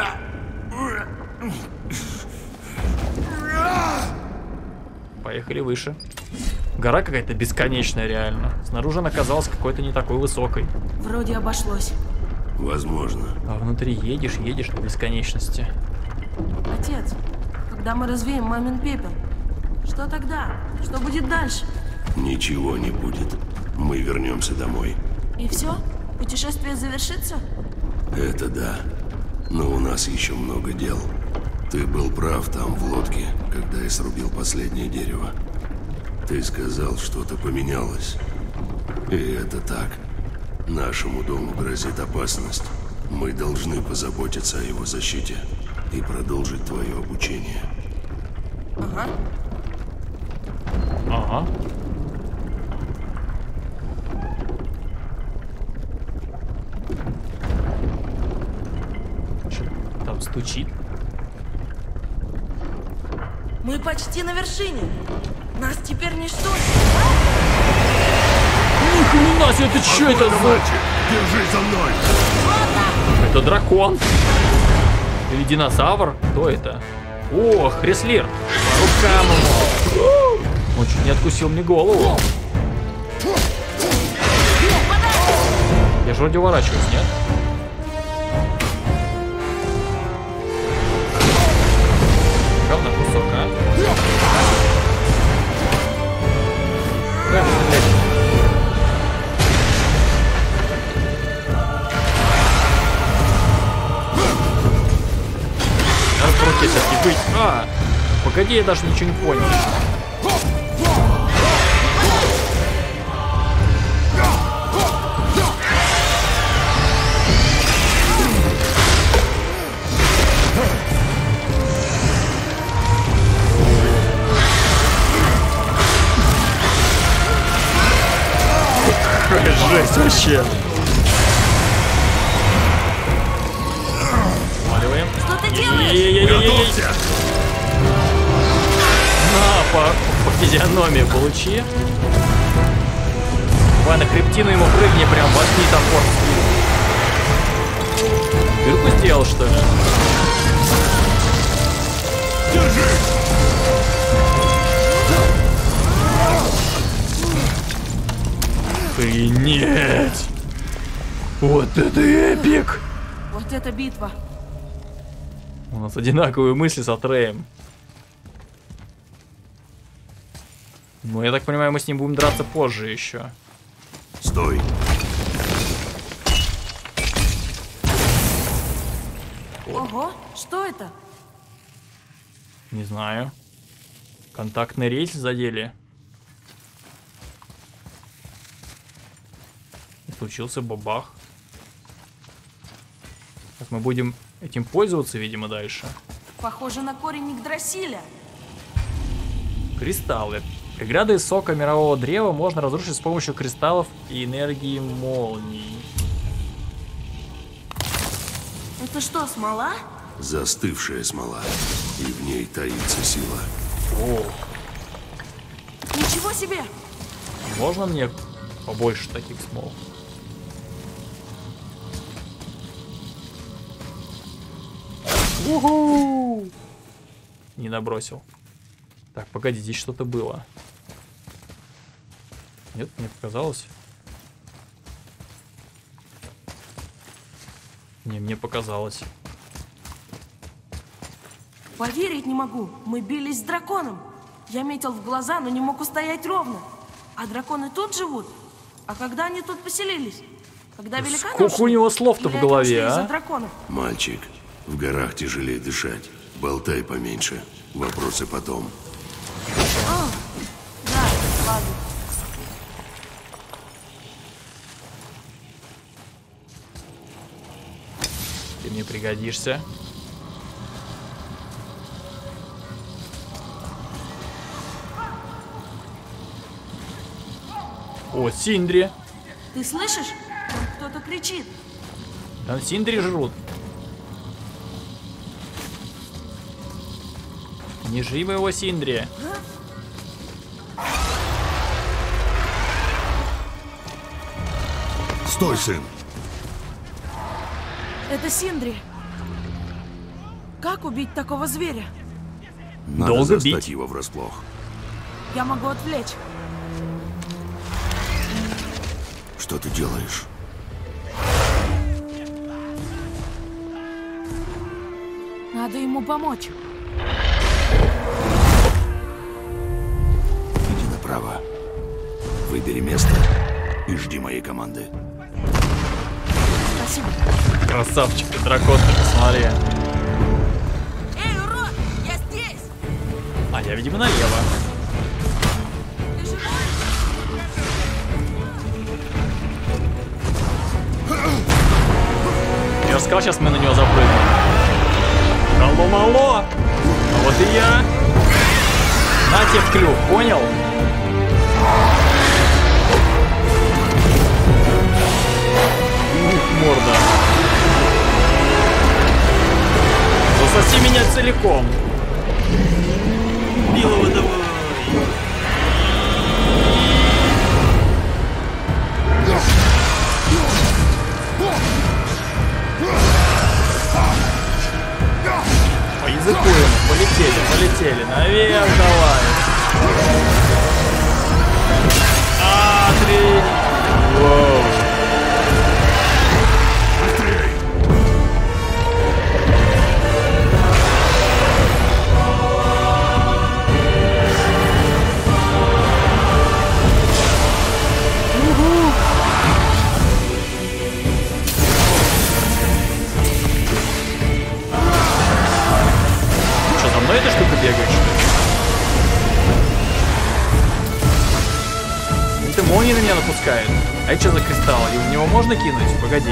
Поехали выше. Гора какая-то бесконечная, реально. Снаружи она казалась какой-то не такой высокой. Вроде обошлось. Возможно. А внутри едешь, едешь до бесконечности. Отец, когда мы развеем мамин пепел, что тогда? Что будет дальше? Ничего не будет. Мы вернемся домой. И все? Путешествие завершится? Это да. Но у нас еще много дел. Ты был прав там, в лодке, когда я срубил последнее дерево. Ты сказал, что-то поменялось. И это так. Нашему дому грозит опасность. Мы должны позаботиться о его защите и продолжить твое обучение. Ага. Ага. Стучит. Мы почти на вершине. Нас теперь ничто. Ни хрена себе, это что это за... Мальчик, держись за мной. Это дракон. Или динозавр? Кто это? О, Хреслир. По рукам ему. Он чуть не откусил мне голову. Я же вроде уворачиваюсь, нет? Говно кусок, а? Дай мне стрелять. Надо в руке все-таки быть. А, погоди, я даже ничего не понял. Жесть вообще. Смаливаем. Что ты делаешь? Ей-ей-ей-ей-ей. На, по физиономии получи. Давай на хребтину ему прыгни, прям возьми топор. Дырку сделал, что ли? Охренеть! Вот это эпик! Вот это битва. У нас одинаковые мысли с Атреем. Ну, я так понимаю, мы с ним будем драться позже еще. Стой. Ого, что это? Не знаю. Контактный рейс задели. И случился бабах. Так мы будем этим пользоваться, видимо, дальше. Похоже на корень Игдрасиля. Кристаллы. Преграды из сока мирового древа можно разрушить с помощью кристаллов и энергии молний. Это что, смола? Застывшая смола. И в ней таится сила. О, Ничего себе! можно мне побольше таких смол? Уху! Не набросил. Так, погоди, здесь что-то было. Нет, мне показалось. Не, мне показалось. Поверить не могу. Мы бились с драконом. Я метил в глаза, но не мог устоять ровно. А драконы тут живут? А когда они тут поселились? Когда великаны Сколько у ушли? него слов-то Или в голове, это ушли а? из-за драконов? Мальчик, в горах тяжелее дышать. Болтай поменьше. Вопросы потом. А, да, ладно. Ты мне пригодишься. О, Синдри. Ты слышишь? Там кто-то кричит. Там Синдри жрут. Не жри моего Синдри. Стой, сын. Это Синдри. Как убить такого зверя? Надо Долго застать бить? его врасплох. Я могу отвлечь. Что ты делаешь? Надо ему помочь. Иди направо. Выбери место и жди моей команды. Спасибо. Красавчик, ты дракон, ты посмотри. Эй, урод! Я здесь! А я, видимо, налево. Ты живой? Я же сказал, сейчас мы на него запрыгнем. Алло-мало! А вот и я. На тебе в клюв, понял? Ух, морда. Пососи меня целиком. Милого давай. По языку ему. Полетели. Наверх давай. Воу. Что, за мной эта штука бегает, что ли? Это молнии на меня напускает. А это что за кристалл? И в него можно кинуть? Погоди.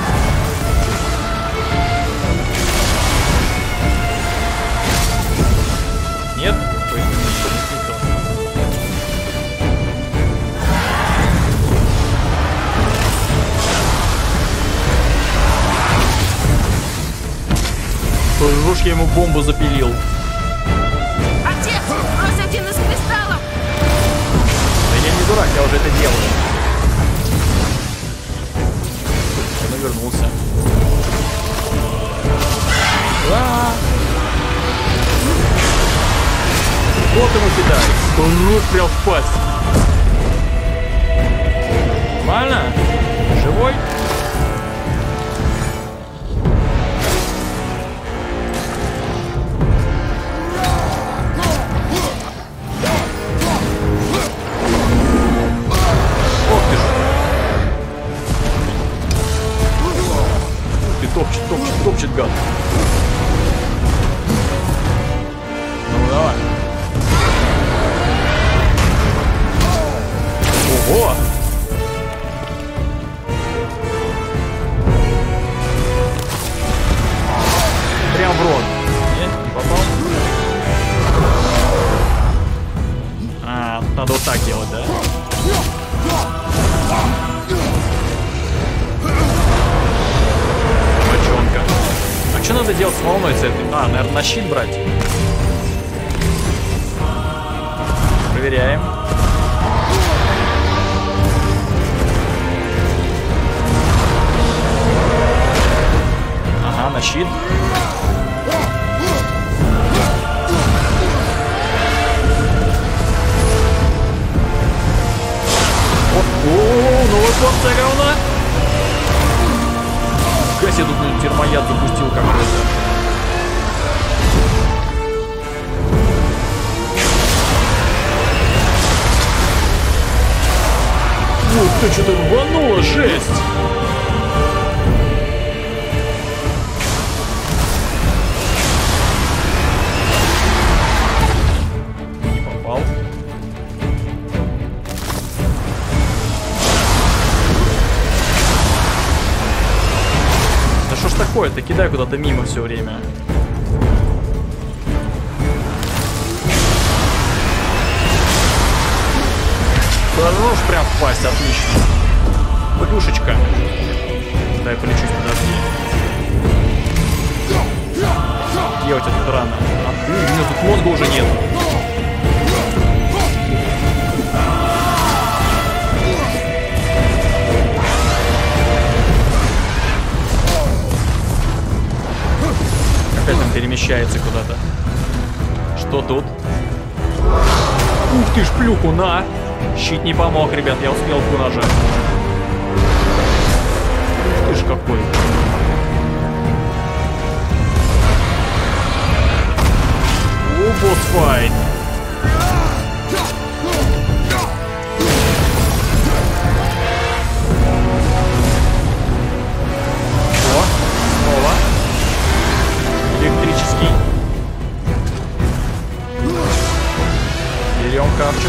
Нет? То есть не то. Рожь, я ему бомбу запилил. Отец, брось один из кристаллов! Да я не дурак, я уже это делаю. Он вернулся. Вот ему кидай. Рожь прям в пасть. Нормально? Живой? Топчет гад. Ну давай. Ого! Прям в рот. Нет, не попал. А, надо вот так делать, да? А что надо делать с волной с этой? А, наверное, на щит брать. Проверяем. Ага, на щит. О, новая порция говна. Я себе тут термояд запустил какой-то. Ух ты, что-то рвануло, жесть! Не попал. Да что ж такое? Ты кидай куда-то мимо все время. Хорош прям в пасть, отлично. Плюшечка. Дай полечусь, подожди. Где у тебя тут рана? У меня тут мозга уже нет. Опять он перемещается куда-то. Что тут? Ух ты ж, плюху, на! Щит не помог, ребят, я успел нажать. Ух ты ж какой. О, босс-файт. О, снова. Электрический. Берем камчик.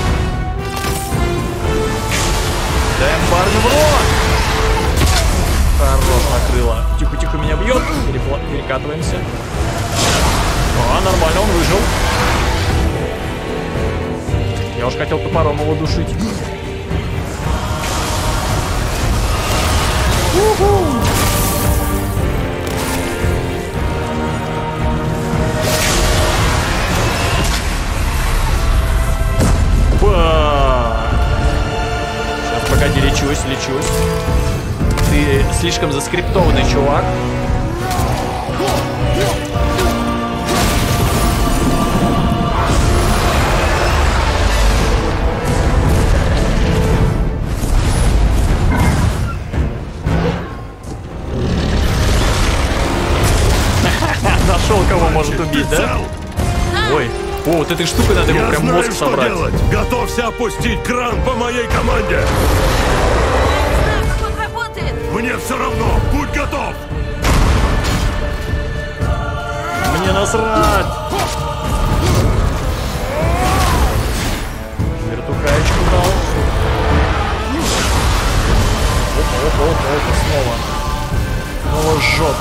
Даем парню в рот. Хорош, накрыло. Тихо-тихо меня бьет. Перекатываемся. А, нормально, он выжил. Я уж хотел топором его душить. слечусь. Ты слишком заскриптованный чувак. Нашел, кого может убить, да? Ой, о, вот этой штукой надо ему прям мозг собрать. Готовься опустить кран по моей команде! Я не знаю, как он работает. Мне все равно! Будь готов! Мне насрать! Вертухаечку дал. Опа, снова. Снова жжет.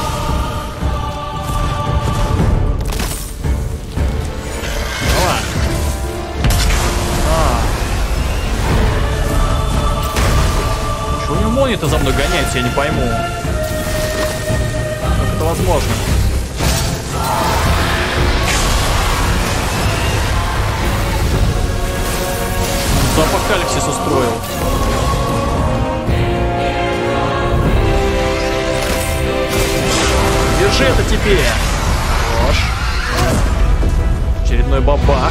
Чего у него молния-то за мной гоняется, я не пойму. Как это возможно? Он апокалипсис устроил. Держи это тебе! Хорош. Очередной бабах.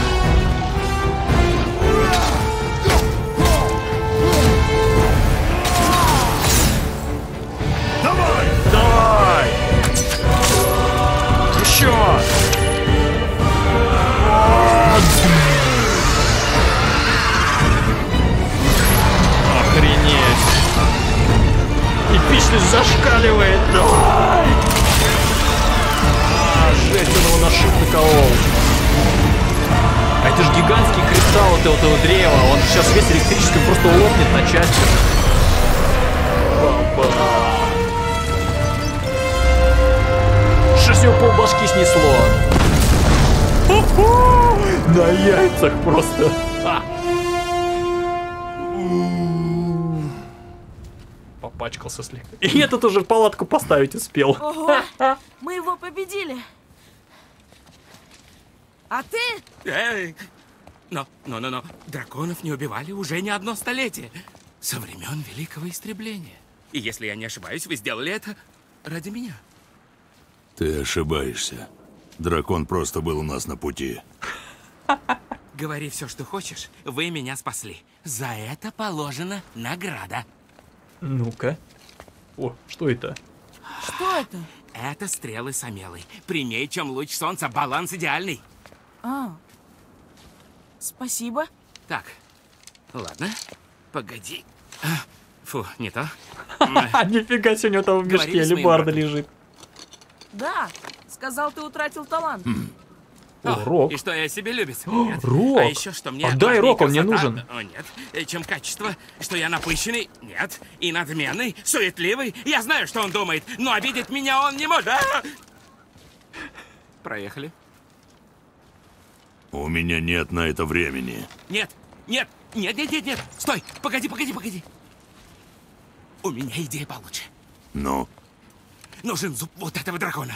Давай! Давай! Еще! Охренеть! Эпичность зашкаливает! Давай! Жесть, он его на шип наколол. А это же гигантский кристалл от этого древа. Он сейчас весь электрический просто лопнет на части. Что с него полбашки снесло? На яйцах просто. Попачкался слегка. И этот уже палатку поставить успел. Ого, мы его победили. А ты? Эй! Но. Драконов не убивали уже не одно столетие. Со времен Великого Истребления. И если я не ошибаюсь, вы сделали это ради меня. Ты ошибаешься. Дракон просто был у нас на пути. Говори все, что хочешь. Вы меня спасли. За это положена награда. Ну-ка. О, что это? Что это? Это стрелы Самелы. Прямее, чем луч солнца. Баланс идеальный. А, спасибо. Так, ладно. Погоди. Фу, не то. Нифига себе, у него там в Говори мешке с моим алебарда братом. лежит. Да, сказал, ты утратил талант. О, Рок. И что я себе любит? О, Нет. Рок. А еще что мне Отдай важнее Рок, он мне красота? нужен. О, нет. Чем качество? Что я напыщенный? Нет. И надменный? Суетливый? Я знаю, что он думает, но обидеть меня он не может. Проехали. У меня нет на это времени. Нет. Стой. Погоди. У меня идея получше. Ну? Нужен зуб вот этого дракона.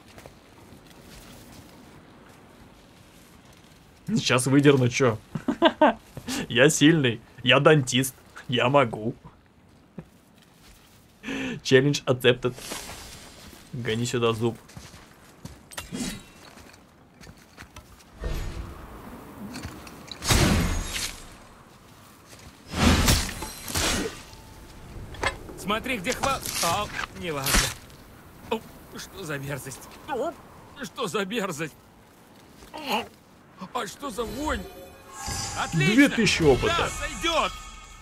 Сейчас выдерну, чё? Я сильный, я дантист, я могу. Челлендж accepted. Гони сюда зуб. Смотри, где хват... неважно. О, что за мерзость? О, что за мерзость? О, а что за вонь? Отлично! 2000 опыта. Да, сойдет!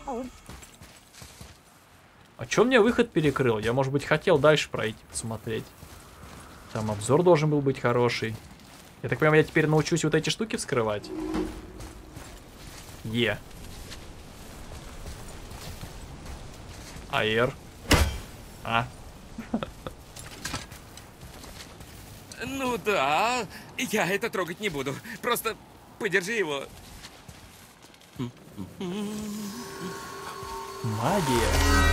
А чё мне выход перекрыл? Я, может быть, хотел дальше пройти, посмотреть. Там обзор должен был быть хороший. Я так понимаю, я теперь научусь вот эти штуки вскрывать. Е. АР. А. Ну да, я это трогать не буду. Просто подержи его. Магия.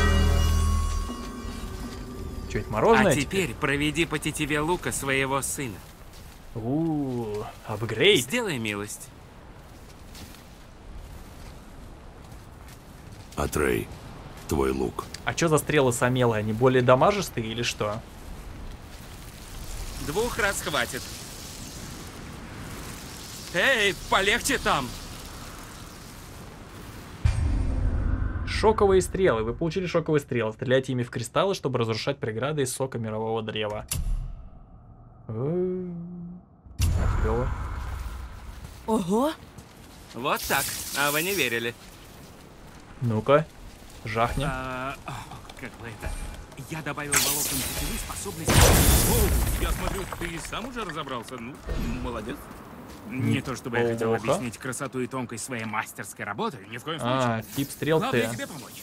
Чё, это мороженое? А теперь проведи по тетиве лука своего сына. Апгрейд. Сделай милость. Атрей, твой лук. А что за стрелы самелы? Они более дамажистые или что? 2 раз хватит. Эй, полегче там! Шоковые стрелы. Вы получили шоковые стрелы. Стреляйте ими в кристаллы, чтобы разрушать преграды из сока мирового древа. Клево. Ого! Вот так. А вы не верили. Ну-ка, жахни. Как бы это... Я добавил волокон путевой способности. О, я смотрю, ты сам уже разобрался. Ну, молодец. Не то чтобы я хотел объяснить красоту и тонкость своей мастерской работы, ни в коем случае. Тип стрел Главное Т. тебе помочь.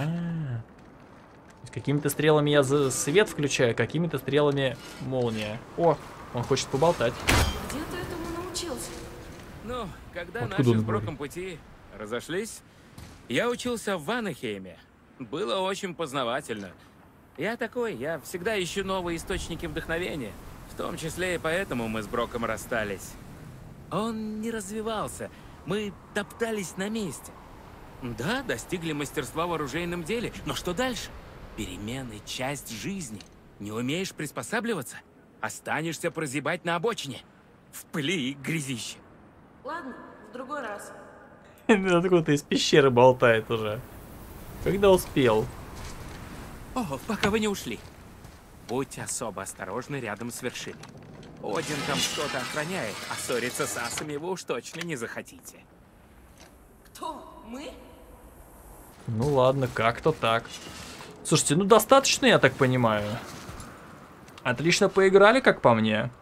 С какими-то стрелами я свет включаю, какими-то стрелами молния. О, он хочет поболтать. Где ты этому научился? Ну, когда Откуда наши он с Броком пути разошлись, я учился в Ванахейме. Было очень познавательно. Я такой, я всегда ищу новые источники вдохновения. В том числе и поэтому мы с Броком расстались. Он не развивался. Мы топтались на месте. Да, достигли мастерства в оружейном деле. Но что дальше? Перемены — часть жизни. Не умеешь приспосабливаться? Останешься прозябать на обочине. В пыли и грязище. Ладно, в другой раз. Откуда-то из пещеры болтает уже. Когда успел? О, пока вы не ушли. Будьте особо осторожны рядом с вершиной. Один там что-то охраняет, а ссориться с асами вы уж точно не захотите. Кто? Мы? Ну ладно, как-то так. Слушайте, ну достаточно, я так понимаю. Отлично поиграли, как по мне.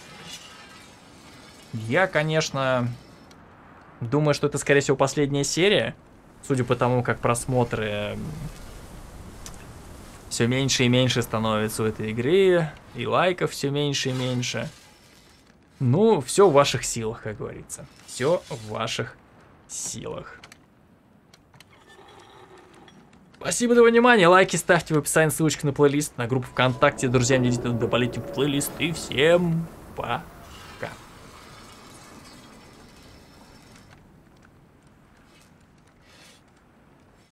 Я, конечно, думаю, что это, скорее всего, последняя серия. Судя по тому, как просмотры все меньше и меньше становится у этой игры, и лайков все меньше и меньше. Ну, все в ваших силах, как говорится. Все в ваших силах. Спасибо за внимание, лайки ставьте в описании, ссылочка на плейлист, на группу ВКонтакте, друзьям не идите, добавляйте в плейлист, и всем пока.